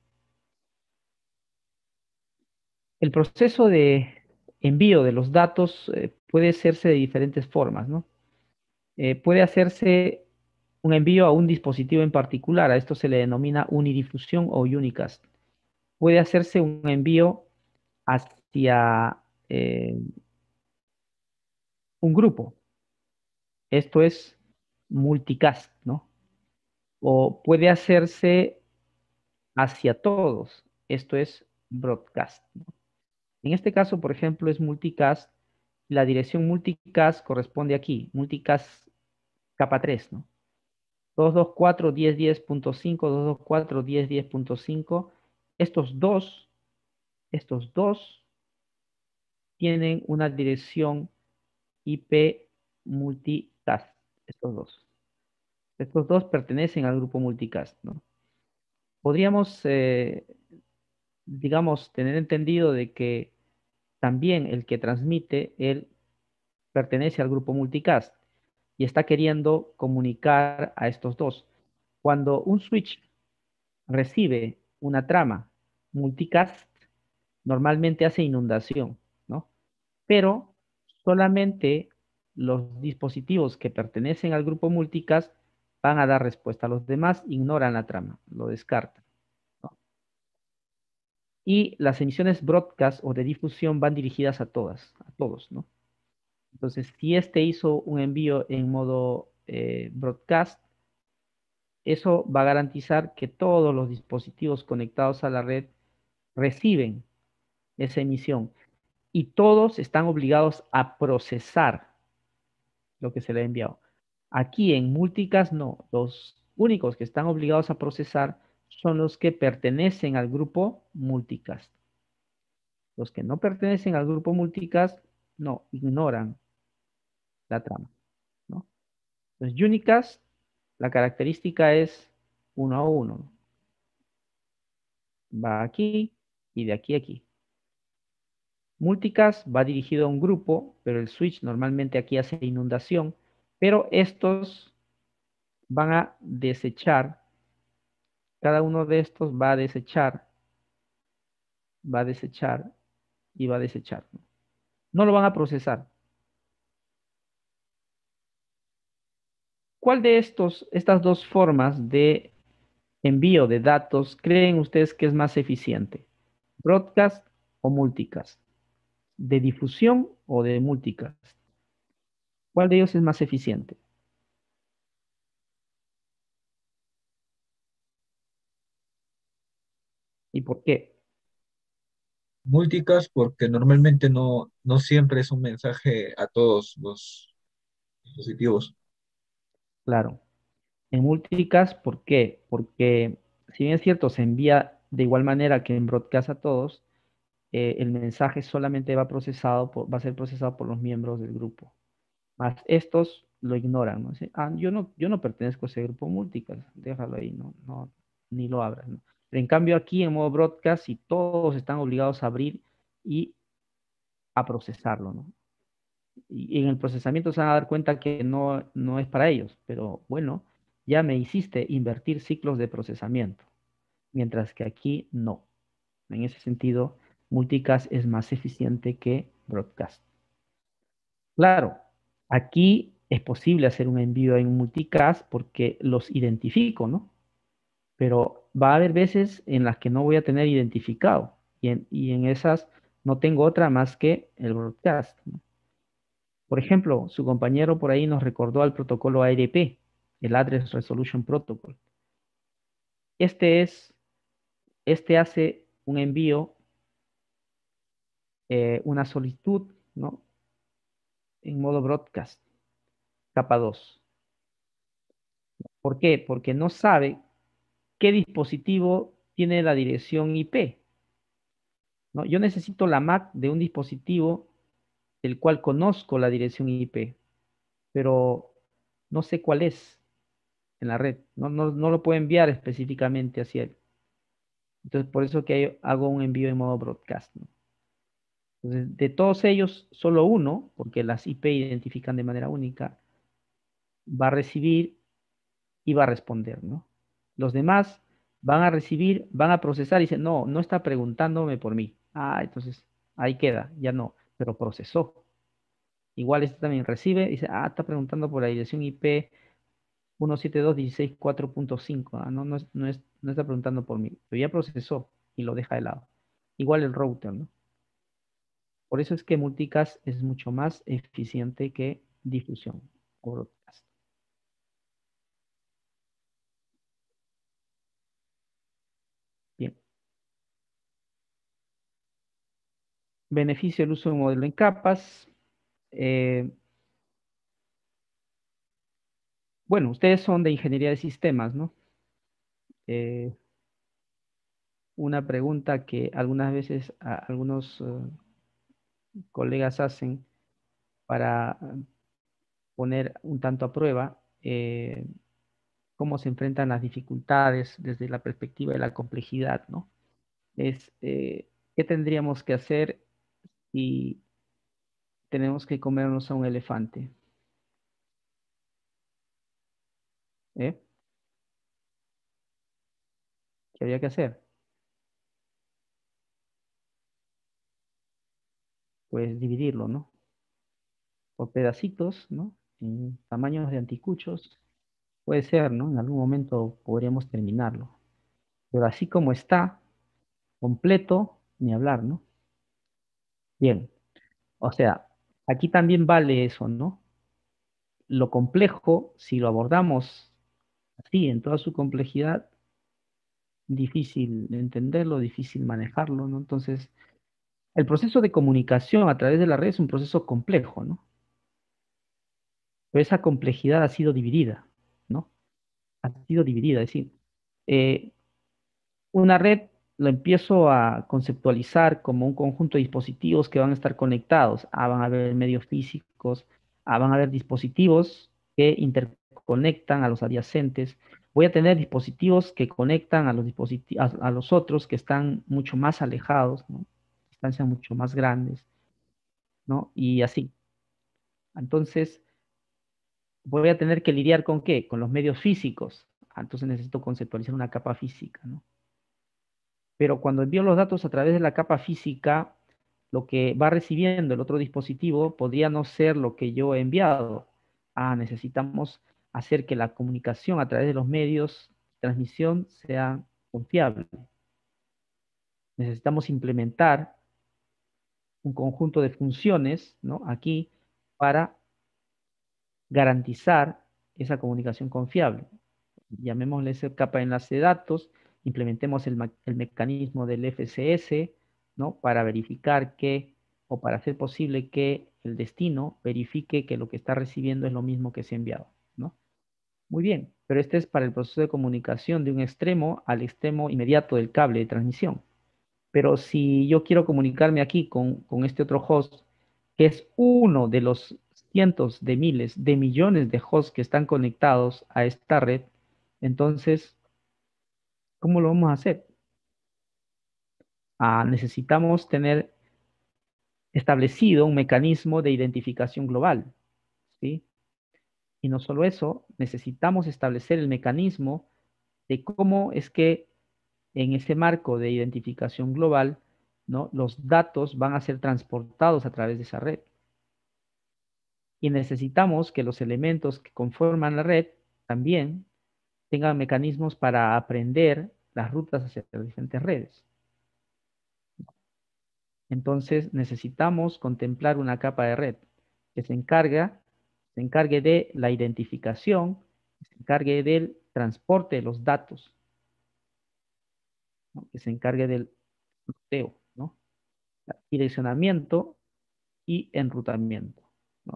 El proceso de envío de los datos puede hacerse de diferentes formas, ¿no? Puede hacerse un envío a un dispositivo en particular, a esto se le denomina unidifusión o unicast. Puede hacerse un envío hacia un grupo, esto es multicast, ¿no? O puede hacerse hacia todos, esto es broadcast, ¿no? En este caso, por ejemplo, es multicast, la dirección multicast corresponde aquí, multicast capa 3, ¿no? 224.10.10.5, 224.10.10.5, estos dos tienen una dirección IP multicast, estos dos. Estos dos pertenecen al grupo multicast, ¿no? Podríamos, digamos, tener entendido de que también el que transmite, él pertenece al grupo multicast y está queriendo comunicar a estos dos. Cuando un switch recibe una trama multicast, normalmente hace inundación, ¿no? Pero solamente los dispositivos que pertenecen al grupo multicast van a dar respuesta. Los demás ignoran la trama, lo descartan. Y las emisiones broadcast o de difusión van dirigidas a todos, ¿no? Entonces, si este hizo un envío en modo broadcast, eso va a garantizar que todos los dispositivos conectados a la red reciben esa emisión y todos están obligados a procesar lo que se le ha enviado. Aquí en multicast no, los únicos que están obligados a procesar son los que pertenecen al grupo multicast. Los que no pertenecen al grupo multicast no, ignoran la trama, ¿no? Entonces, unicast, la característica es uno a uno. Va aquí y de aquí a aquí. Multicast va dirigido a un grupo, pero el switch normalmente aquí hace inundación, pero estos van a desechar, cada uno de estos va a desechar, va a desechar y va a desechar. No lo van a procesar. ¿Cuál de estas dos formas de envío de datos creen ustedes que es más eficiente? ¿Broadcast o multicast? ¿De difusión o de multicast? ¿Cuál de ellos es más eficiente? ¿Y por qué? Multicast porque normalmente no siempre es un mensaje a todos los dispositivos. Claro. En multicast, ¿por qué? Porque si bien es cierto, se envía de igual manera que en broadcast a todos, el mensaje solamente va a ser procesado por los miembros del grupo. Más estos lo ignoran, ¿no? Dicen, yo no pertenezco a ese grupo multicast, déjalo ahí, ni lo abras, ¿no? Pero en cambio aquí en modo broadcast, y todos están obligados a abrir y a procesarlo, ¿no? Y en el procesamiento se van a dar cuenta que no es para ellos, pero bueno, ya me hiciste invertir ciclos de procesamiento, mientras que aquí no. En ese sentido, multicast es más eficiente que broadcast. Claro, aquí es posible hacer un envío en multicast porque los identifico, ¿no? Pero va a haber veces en las que no voy a tener identificado y en esas no tengo otra más que el broadcast, ¿no? Por ejemplo, su compañero por ahí nos recordó al protocolo ARP, el Address Resolution Protocol. Este es, este hace un envío, una solicitud, ¿no? En modo broadcast, capa 2. ¿Por qué? Porque no sabe qué dispositivo tiene la dirección IP, ¿no? Yo necesito la MAC de un dispositivo del cual conozco la dirección IP, pero no sé cuál es en la red. No lo puedo enviar específicamente hacia él. Entonces, por eso que hago un envío en modo broadcast, ¿no? Entonces, de todos ellos, solo uno, porque las IP identifican de manera única, va a recibir y va a responder, ¿no? Los demás van a recibir, van a procesar y dicen, no está preguntándome por mí. Entonces ahí queda, ya no, pero procesó. Igual este también recibe, dice, está preguntando por la dirección IP 172.16.4.5. No está preguntando por mí, pero ya procesó y lo deja de lado. Igual el router, ¿no? Por eso es que multicast es mucho más eficiente que difusión o broadcast. Bien. Beneficio del uso de un modelo en capas. Eh, bueno, ustedes son de ingeniería de sistemas, ¿no? Eh, una pregunta que algunas veces algunos colegas hacen para poner un tanto a prueba cómo se enfrentan las dificultades desde la perspectiva de la complejidad, ¿no? Es, ¿qué tendríamos que hacer si tenemos que comernos a un elefante? ¿Eh? ¿Qué habría que hacer? Pues dividirlo, ¿no? Por pedacitos, ¿no? En tamaños de anticuchos. Puede ser, ¿no? En algún momento podríamos terminarlo. Pero así como está, completo, ni hablar, ¿no? Bien, o sea, aquí también vale eso, ¿no? Lo complejo, si lo abordamos así, en toda su complejidad, difícil de entenderlo, difícil manejarlo, ¿no? Entonces, el proceso de comunicación a través de la red es un proceso complejo, ¿no? Pero esa complejidad ha sido dividida, ¿no? Ha sido dividida, es decir, eh, una red lo empiezo a conceptualizar como un conjunto de dispositivos que van a estar conectados. Van a haber medios físicos, van a haber dispositivos que interconectan a los adyacentes. Voy a tener dispositivos que conectan a los a los otros que están mucho más alejados, ¿no? Distancias mucho más grandes, ¿no? Y así. Entonces, voy a tener que lidiar con ¿qué? Con los medios físicos. Entonces necesito conceptualizar una capa física, ¿no? Pero cuando envío los datos a través de la capa física, lo que va recibiendo el otro dispositivo podría no ser lo que yo he enviado. Necesitamos hacer que la comunicación a través de los medios de transmisión sea confiable. Necesitamos implementar un conjunto de funciones, ¿no? Aquí para garantizar esa comunicación confiable. Llamémosle esa capa de enlace de datos, implementemos el mecanismo del FCS, ¿no? Para verificar que, o para hacer posible que el destino verifique que lo que está recibiendo es lo mismo que se ha enviado, ¿no? Muy bien, pero este es para el proceso de comunicación de un extremo al extremo inmediato del cable de transmisión. Pero si yo quiero comunicarme aquí con este otro host, que es uno de los cientos de miles de millones de hosts que están conectados a esta red, entonces, ¿cómo lo vamos a hacer? Necesitamos tener establecido un mecanismo de identificación global, ¿sí? Y no solo eso, necesitamos establecer el mecanismo de cómo es que en ese marco de identificación global, ¿no? Los datos van a ser transportados a través de esa red. Y necesitamos que los elementos que conforman la red también tengan mecanismos para aprender las rutas hacia las diferentes redes. Entonces necesitamos contemplar una capa de red que se encargue de la identificación, que se encargue del transporte de los datos, ¿no? Que se encargue del ruteo, ¿no? Direccionamiento y enrutamiento, ¿no?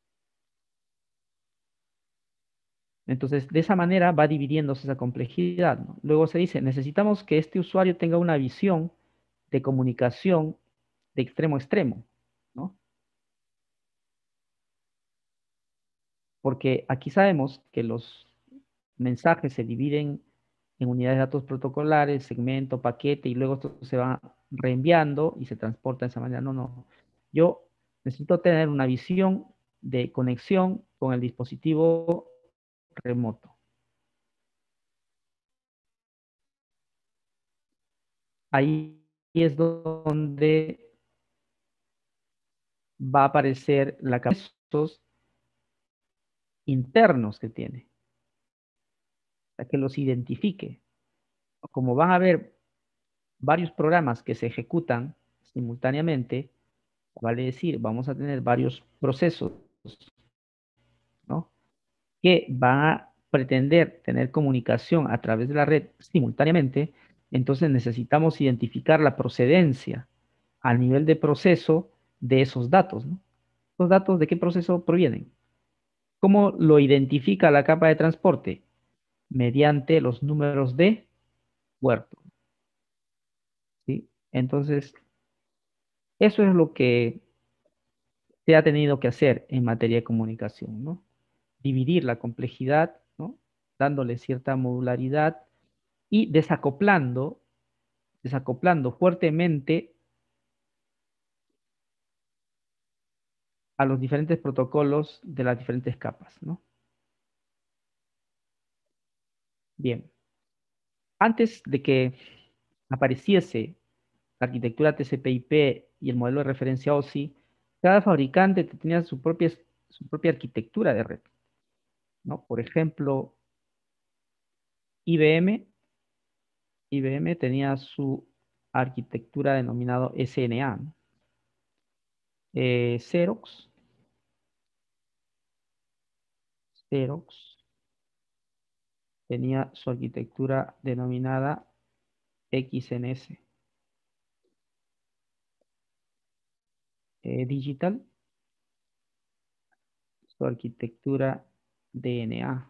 Entonces, de esa manera va dividiéndose esa complejidad, ¿no? Luego se dice, necesitamos que este usuario tenga una visión de comunicación de extremo a extremo, ¿no? Porque aquí sabemos que los mensajes se dividen en unidades de datos protocolares, segmento, paquete, y luego esto se va reenviando y se transporta de esa manera. No, no. Yo necesito tener una visión de conexión con el dispositivo remoto. Ahí es donde va a aparecer la capa de datos internos que tiene, para que los identifique. Como van a haber varios programas que se ejecutan simultáneamente, vale decir, vamos a tener varios procesos, ¿no? Que van a pretender tener comunicación a través de la red simultáneamente, entonces necesitamos identificar la procedencia a nivel de proceso de esos datos, ¿no? ¿Los datos de qué proceso provienen? ¿Cómo lo identifica la capa de transporte? Mediante los números de puerto, ¿sí? Entonces, eso es lo que se ha tenido que hacer en materia de comunicación, ¿no? Dividir la complejidad, ¿no? Dándole cierta modularidad y desacoplando fuertemente a los diferentes protocolos de las diferentes capas, ¿no? Bien, antes de que apareciese la arquitectura TCP/IP y el modelo de referencia OSI, cada fabricante tenía su propia arquitectura de red, ¿no? Por ejemplo, IBM tenía su arquitectura denominado SNA, ¿no? Xerox tenía su arquitectura denominada XNS. Digital, su arquitectura DNA.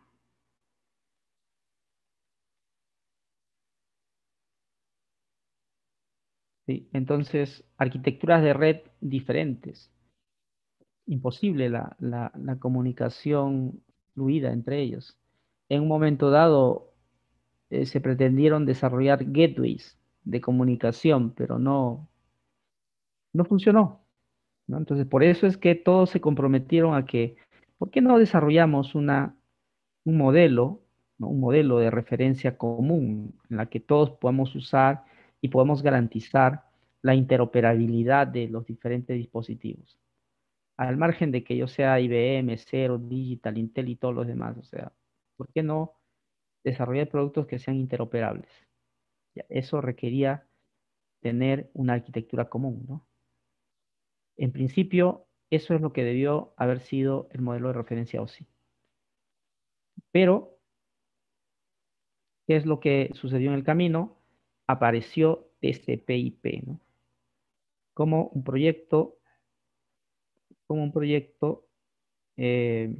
¿Sí? Entonces, arquitecturas de red diferentes. Imposible la comunicación fluida entre ellos. En un momento dado, se pretendieron desarrollar gateways de comunicación, pero no funcionó, ¿no? Entonces, por eso es que todos se comprometieron a que, ¿por qué no desarrollamos un modelo, ¿no? Un modelo de referencia común en la que todos podamos usar y podamos garantizar la interoperabilidad de los diferentes dispositivos? Al margen de que yo sea IBM, Xerox, Digital, Intel y todos los demás, o sea, ¿por qué no desarrollar productos que sean interoperables? Ya, eso requería tener una arquitectura común, ¿no? En principio, eso es lo que debió haber sido el modelo de referencia OSI. Pero, ¿qué es lo que sucedió en el camino? Apareció TCP/IP, ¿no? Como un proyecto, como un proyecto eh,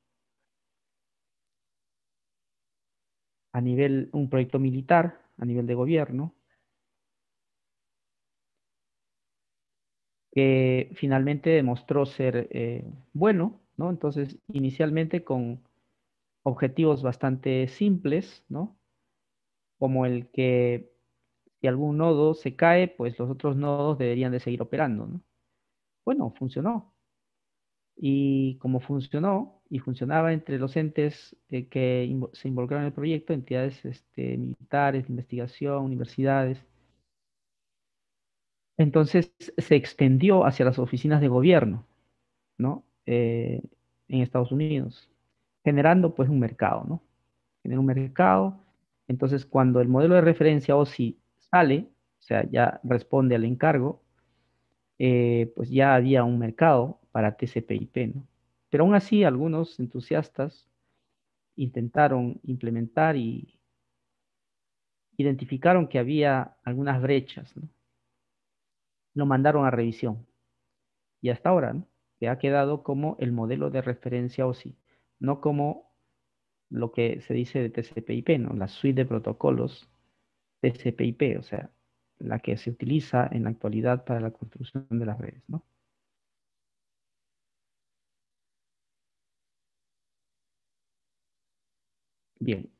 a nivel, un proyecto militar, a nivel de gobierno, que finalmente demostró ser bueno, ¿no? Entonces, inicialmente con objetivos bastante simples, ¿no? Como el que si algún nodo se cae, pues los otros nodos deberían de seguir operando, ¿no? Bueno, funcionó. Y como funcionó y funcionaba entre los entes que se involucraron en el proyecto, entidades militares, de investigación, universidades, entonces se extendió hacia las oficinas de gobierno, ¿no? En Estados Unidos, generando pues un mercado, ¿no? Genera un mercado. Entonces, cuando el modelo de referencia OSI sale, o sea, ya responde al encargo, pues ya había un mercado para TCP/IP, ¿no? Pero aún así, algunos entusiastas intentaron implementar y identificaron que había algunas brechas, ¿no? Lo mandaron a revisión y hasta ahora, ¿no? Que ha quedado como el modelo de referencia OSI, no como lo que se dice de TCP/IP, ¿no? La suite de protocolos TCP/IP, o sea, la que se utiliza en la actualidad para la construcción de las redes, ¿no? Bien,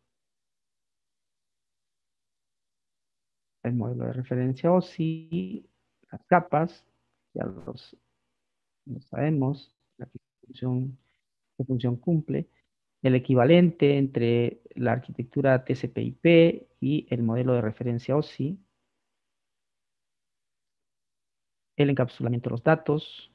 el modelo de referencia OSI, las capas, ya los sabemos, qué función cumple, el equivalente entre la arquitectura TCP/IP y el modelo de referencia OSI, el encapsulamiento de los datos.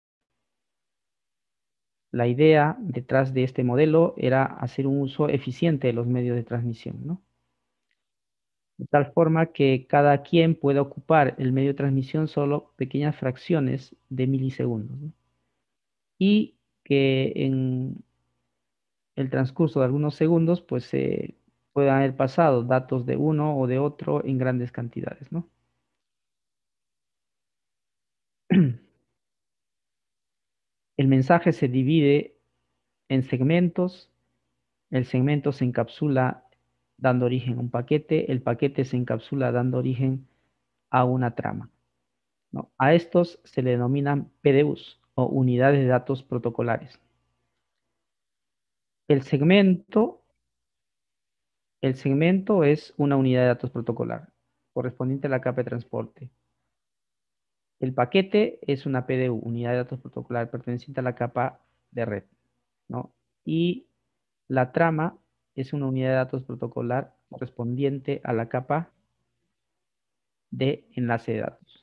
La idea detrás de este modelo era hacer un uso eficiente de los medios de transmisión, ¿no? De tal forma que cada quien pueda ocupar el medio de transmisión solo pequeñas fracciones de milisegundos, ¿no? Y que en el transcurso de algunos segundos, pues se puedan haber pasado datos de uno o de otro en grandes cantidades, ¿no? El mensaje se divide en segmentos, el segmento se encapsula dando origen a un paquete, el paquete se encapsula dando origen a una trama, ¿no? A estos se le denominan PDUs o unidades de datos protocolares. El segmento, el segmento es una unidad de datos protocolar correspondiente a la capa de transporte. El paquete es una PDU, unidad de datos protocolar perteneciente a la capa de red, ¿no? Y la trama es una unidad de datos protocolar correspondiente a la capa de enlace de datos.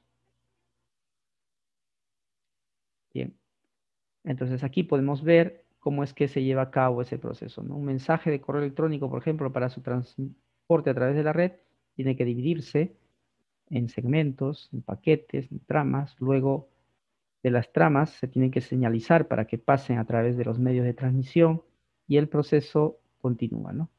Bien, entonces aquí podemos ver cómo es que se lleva a cabo ese proceso, ¿no? Un mensaje de correo electrónico, por ejemplo, para su transporte a través de la red, tiene que dividirse en segmentos, en paquetes, en tramas. Luego de las tramas se tienen que señalizar para que pasen a través de los medios de transmisión y el proceso continúa, ¿no?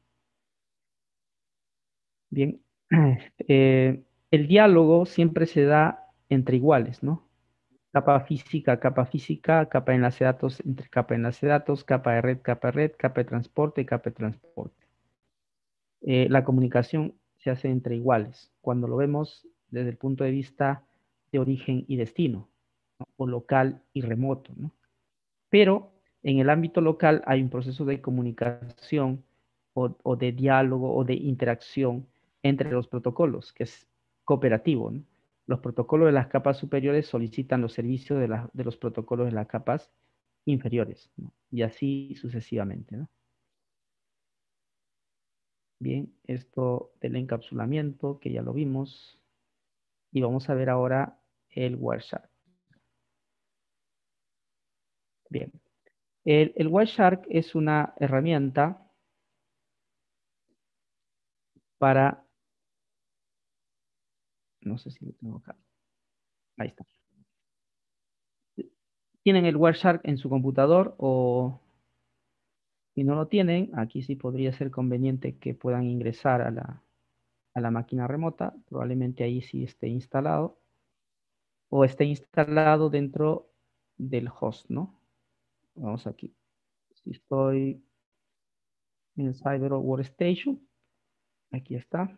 Bien, el diálogo siempre se da entre iguales, ¿no? Capa física, capa de enlace de datos entre capa de enlace de datos, capa de red, capa de transporte y capa de transporte. La comunicación se hace entre iguales, cuando lo vemos desde el punto de vista de origen y destino, ¿no? O local y remoto, ¿no? Pero en el ámbito local hay un proceso de comunicación o de diálogo o de interacción entre los protocolos, que es cooperativo, ¿no? Los protocolos de las capas superiores solicitan los servicios de los protocolos de las capas inferiores, ¿no? Y así sucesivamente, ¿no? Bien, esto del encapsulamiento, que ya lo vimos, y vamos a ver ahora el Wireshark. Bien, el Wireshark es una herramienta para, no sé si lo tengo acá, ahí está. ¿Tienen el Wireshark en su computador o si no lo tienen, aquí sí podría ser conveniente que puedan ingresar a la máquina remota, probablemente ahí sí esté instalado o esté instalado dentro del host, ¿no? Vamos aquí. Si estoy en el Cyber Workstation, aquí está.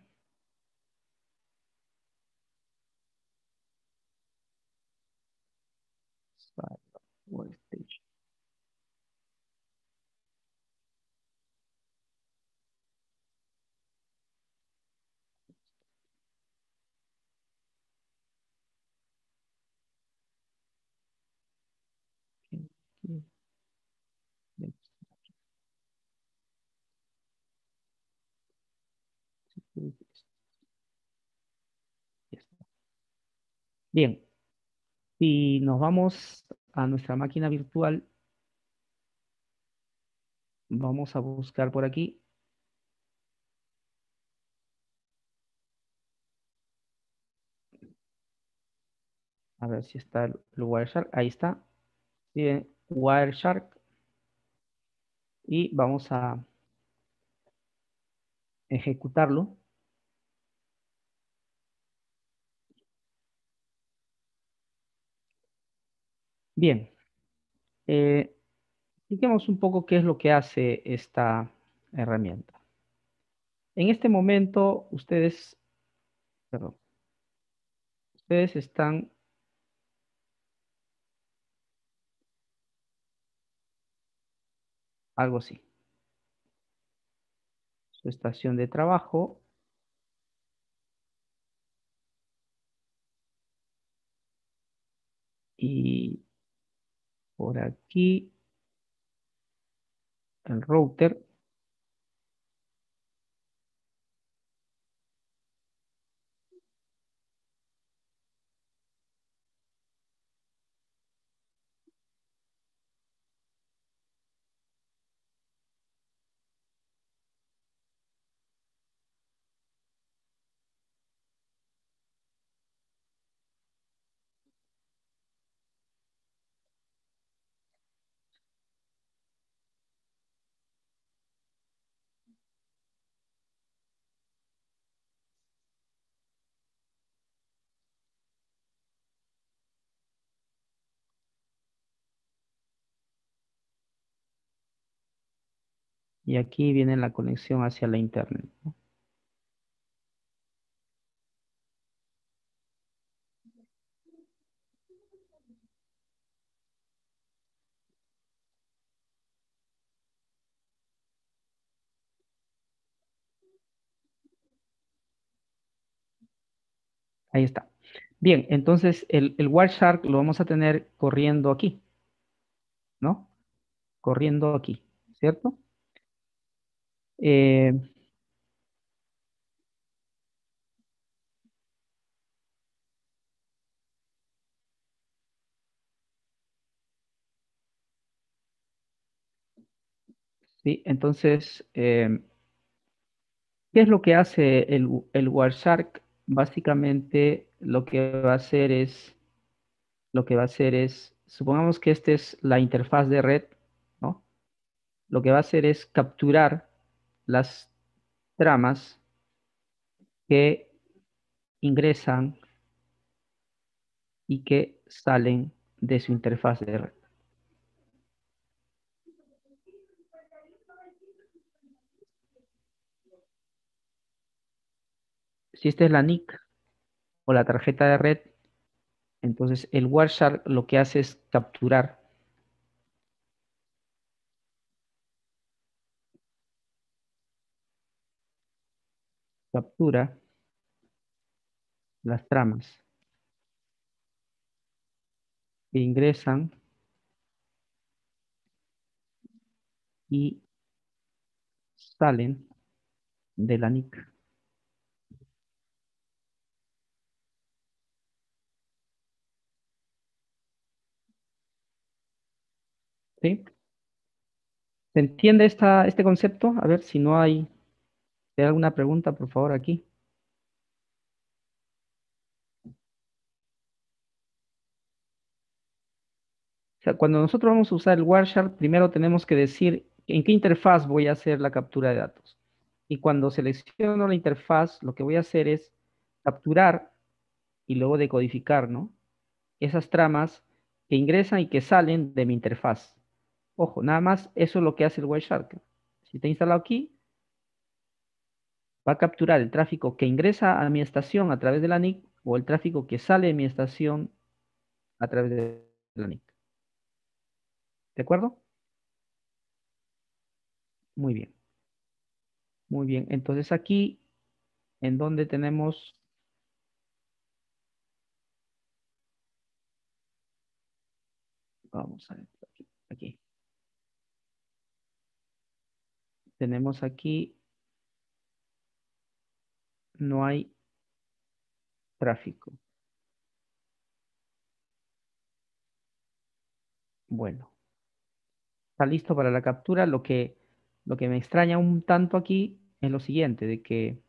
Cyber Workstation. Aquí, bien, si nos vamos a nuestra máquina virtual, vamos a buscar por aquí. A ver si está el Wireshark. Ahí está. Bien, Wireshark. Y vamos a ejecutarlo. Bien. Expliquemos un poco qué es lo que hace esta herramienta. En este momento, perdón, ustedes están algo así. Su estación de trabajo. Y por aquí el router. Y aquí viene la conexión hacia la internet, ¿no? Ahí está. Bien, entonces el Wireshark lo vamos a tener corriendo aquí, ¿no? Corriendo aquí, ¿cierto? Eh, sí, entonces, ¿qué es lo que hace el Wireshark? básicamente lo que va a hacer es, supongamos que esta es la interfaz de red, ¿no? Lo que va a hacer es capturar las tramas que ingresan y que salen de su interfaz de red. Si esta es la NIC o la tarjeta de red, entonces el Wireshark lo que hace es captura las tramas que ingresan y salen de la NIC. ¿Sí? ¿Se entiende este concepto? A ver si no hay alguna pregunta, por favor, aquí. O sea, cuando nosotros vamos a usar el Wireshark, primero tenemos que decir en qué interfaz voy a hacer la captura de datos. Y cuando selecciono la interfaz, lo que voy a hacer es capturar y luego decodificar, ¿no? Esas tramas que ingresan y que salen de mi interfaz. Ojo, nada más eso es lo que hace el Wireshark. Si está instalado aquí, va a capturar el tráfico que ingresa a mi estación a través de la NIC o el tráfico que sale de mi estación a través de la NIC. ¿De acuerdo? Muy bien. Muy bien. Entonces aquí, en donde tenemos, vamos a ver, aquí. Tenemos aquí, no hay tráfico. Bueno, está listo para la captura. Lo que me extraña un tanto aquí es lo siguiente, de que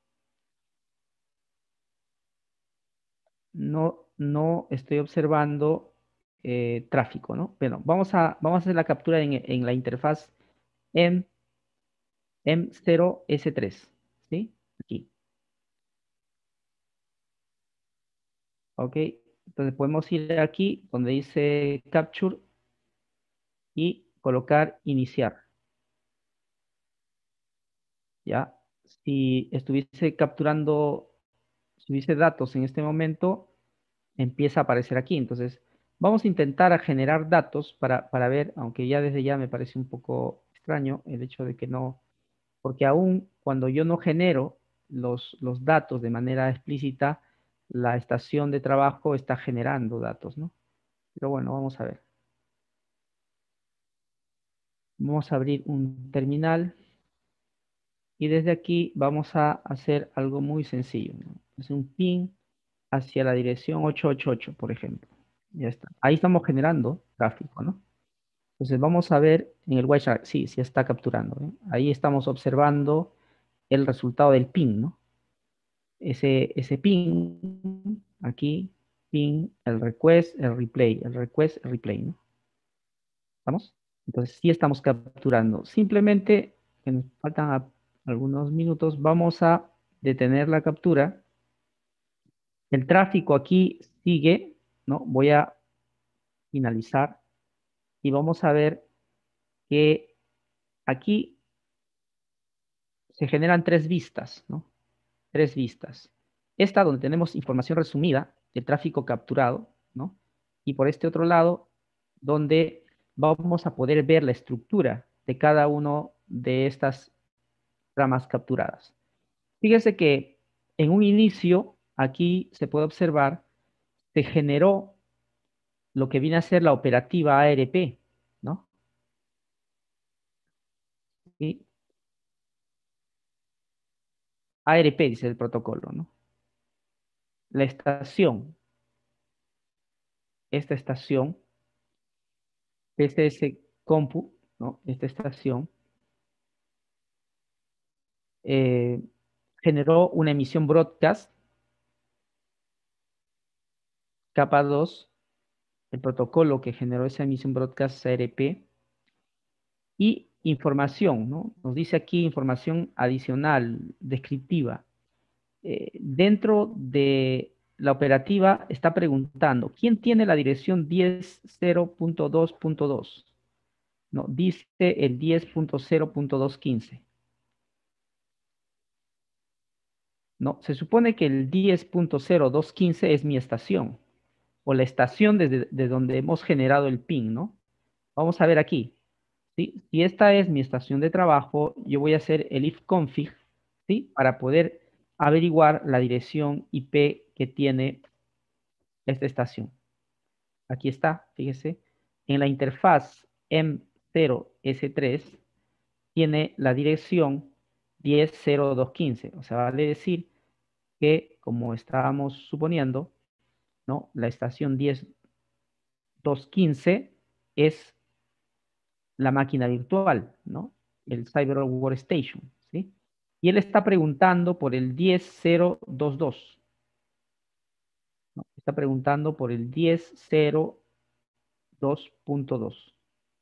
no estoy observando tráfico, ¿no? Bueno, vamos a hacer la captura en la interfaz M0S3, ¿sí? Aquí, ¿ok? Entonces podemos ir aquí donde dice Capture y colocar Iniciar, ¿ya? Si estuviese capturando, si hubiese datos en este momento, empieza a aparecer aquí. Entonces, vamos a intentar a generar datos para ver, aunque ya desde ya me parece un poco extraño el hecho de que no, porque aún cuando yo no genero los datos de manera explícita, la estación de trabajo está generando datos, ¿no? Pero bueno, vamos a ver. Vamos a abrir un terminal y desde aquí vamos a hacer algo muy sencillo, ¿no? Es un ping hacia la dirección 888, por ejemplo. Ya está. Ahí estamos generando tráfico, ¿no? Entonces vamos a ver en el Wireshark, sí, sí está capturando, ¿eh? Ahí estamos observando el resultado del ping, ¿no? Ese ping, aquí, ping, el request, el replay, ¿no? ¿Estamos? Entonces sí estamos capturando. Simplemente, que nos faltan algunos minutos, vamos a detener la captura. El tráfico aquí sigue, ¿no? Voy a finalizar y vamos a ver que aquí se generan tres vistas, ¿no? Tres vistas. Esta donde tenemos información resumida del tráfico capturado, ¿no? Y por este otro lado, donde vamos a poder ver la estructura de cada uno de estas ramas capturadas. Fíjense que en un inicio, aquí se puede observar, se generó lo que viene a ser la operativa ARP, ¿no? Y ARP dice el protocolo, ¿no? La estación, esta estación, PCS Compu, ¿no? Esta estación, eh, generó una emisión broadcast, capa 2, el protocolo que generó esa emisión broadcast ARP, y información, ¿no? Nos dice aquí información adicional, descriptiva. Dentro de la operativa está preguntando, ¿quién tiene la dirección 10.0.2.2? No, dice el 10.0.215. No, se supone que el 10.0215 es mi estación, o la estación desde donde hemos generado el ping, ¿no? Vamos a ver aquí. ¿Sí? Si esta es mi estación de trabajo, yo voy a hacer el ifconfig, ¿sí? Para poder averiguar la dirección IP que tiene esta estación. Aquí está, fíjese. En la interfaz M0S3 tiene la dirección 10.0215. O sea, vale decir que, como estábamos suponiendo, ¿no? La estación 10.215 es la máquina virtual, ¿no? El Cyber Workstation, ¿sí? Y él está preguntando por el 10.022, ¿no? Está preguntando por el 10.0.2.2.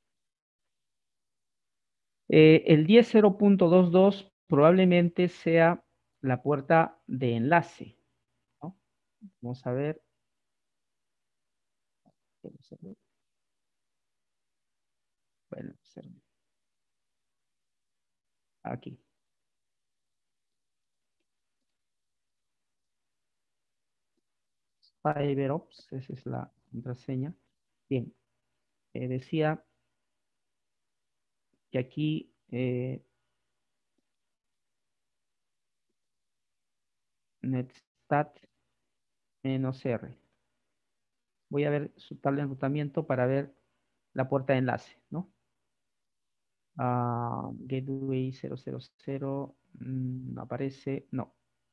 El 10.0.22 probablemente sea la puerta de enlace, ¿no? Vamos a ver. Bueno, aquí. CyberOps, esa es la contraseña. Bien, decía que aquí netstat-r. Voy a ver su tabla de enrutamiento para ver la puerta de enlace, ¿no? Gateway 000, no aparece, no.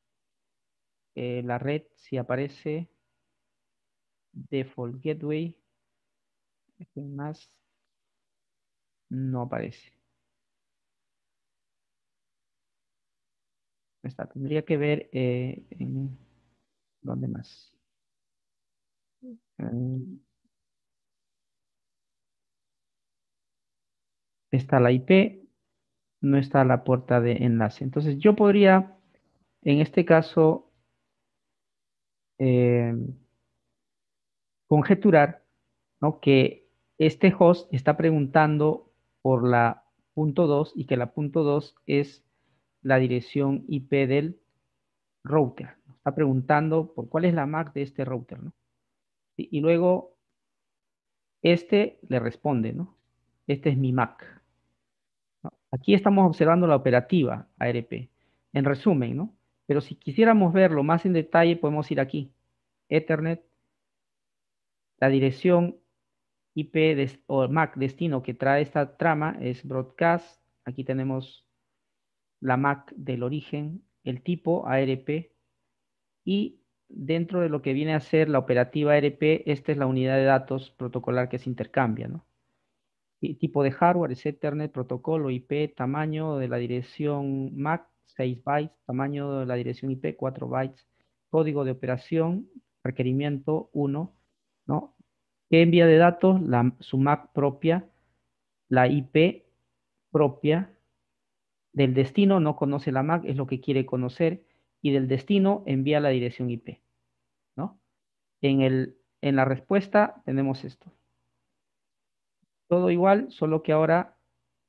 La red sí aparece. Default Gateway, ¿qué más? No aparece. Tendría que ver en dónde más. Mm, Está la IP, no está la puerta de enlace. Entonces yo podría, en este caso, eh, conjeturar, ¿no? Que este host está preguntando por la punto 2 y que la punto 2 es la dirección IP del router. Está preguntando por cuál es la MAC de este router, ¿no? Y luego este le responde, ¿no? Este es mi MAC, ¿no? Aquí estamos observando la operativa ARP, en resumen, ¿no? Pero si quisiéramos verlo más en detalle, podemos ir aquí. Ethernet, la dirección IP o MAC destino que trae esta trama es broadcast. Aquí tenemos la MAC del origen, el tipo ARP, y dentro de lo que viene a ser la operativa ARP, esta es la unidad de datos protocolar que se intercambia, ¿no? Y tipo de hardware es Ethernet, protocolo, IP, tamaño de la dirección MAC, 6 bytes, tamaño de la dirección IP, 4 bytes, código de operación, requerimiento 1, ¿no? ¿Qué envía de datos? Su MAC propia, la IP propia, del destino no conoce la MAC, es lo que quiere conocer, y del destino envía la dirección IP, ¿no? En la respuesta tenemos esto. Todo igual, solo que ahora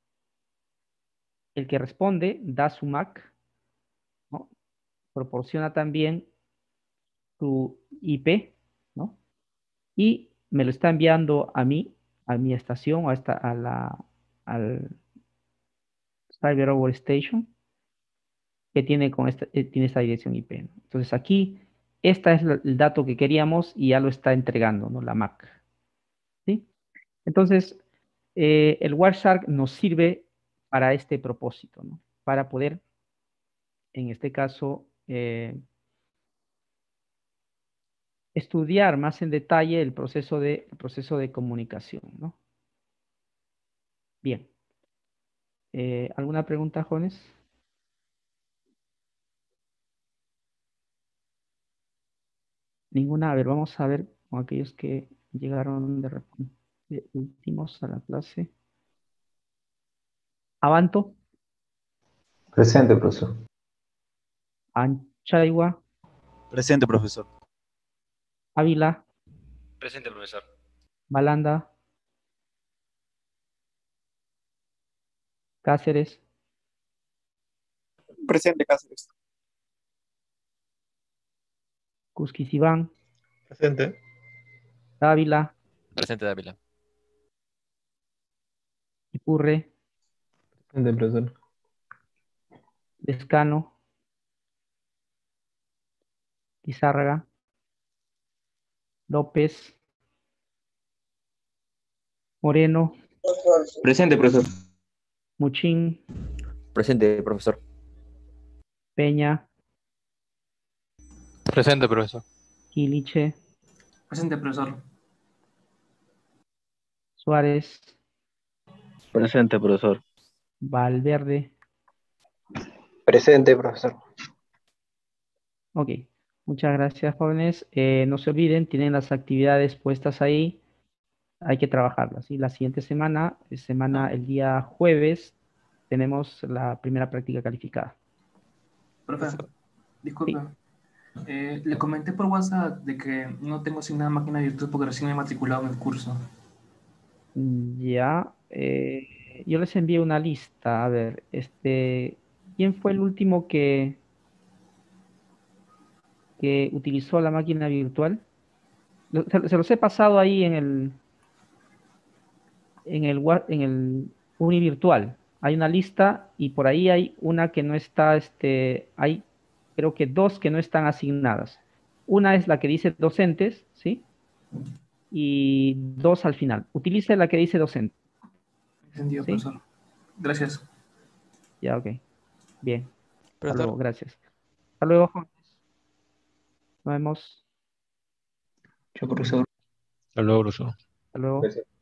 el que responde da su MAC, ¿no? Proporciona también su IP, ¿no? Y me lo está enviando a mí, a mi estación, al Cyber Workstation, que tiene, tiene esta dirección IP, ¿no? Entonces aquí, esta es el dato que queríamos y ya lo está entregando, ¿no? La MAC, ¿sí? Entonces, el Wireshark nos sirve para este propósito, ¿no? Para poder, en este caso, estudiar más en detalle el proceso de comunicación, ¿no? Bien. ¿Alguna pregunta, jóvenes? Ninguna. A ver, vamos a ver con aquellos que llegaron de repente últimos a la clase. Abanto, Presente, profesor. Anchaigua, Presente, profesor. Ávila, Presente, profesor. Balanda, Cáceres, Presente, Cáceres. Cusquizibán, Presente. Dávila, Presente, Dávila. Ipurre, Presente, profesor. Lescano, Lizárraga, López, Moreno, Presente, profesor. Muchín, Presente, profesor. Peña, Presente, profesor. Quiliche, Presente, profesor. Suárez, Presente, profesor. Valverde. Presente, profesor. Ok, muchas gracias, jóvenes. No se olviden, tienen las actividades puestas ahí. Hay que trabajarlas. Y la siguiente semana, el día jueves, tenemos la primera práctica calificada. Profe, disculpe. Le comenté por WhatsApp de que no tengo asignada máquina virtual porque recién me he matriculado en el curso. Ya, yo les envié una lista. A ver, ¿quién fue el último que utilizó la máquina virtual? Se los he pasado ahí en el Uni virtual. Hay una lista y por ahí hay una que no está, hay creo que dos que no están asignadas. Una es la que dice docentes, ¿sí? Y dos al final. Utilice la que dice docente, Entendido, ¿sí? profesor. Gracias. Ya, ok. Bien. Hasta Profesor. luego, gracias. Hasta luego, jóvenes. Nos vemos. Chao, profesor. Hasta luego, profesor. Hasta luego. Presente.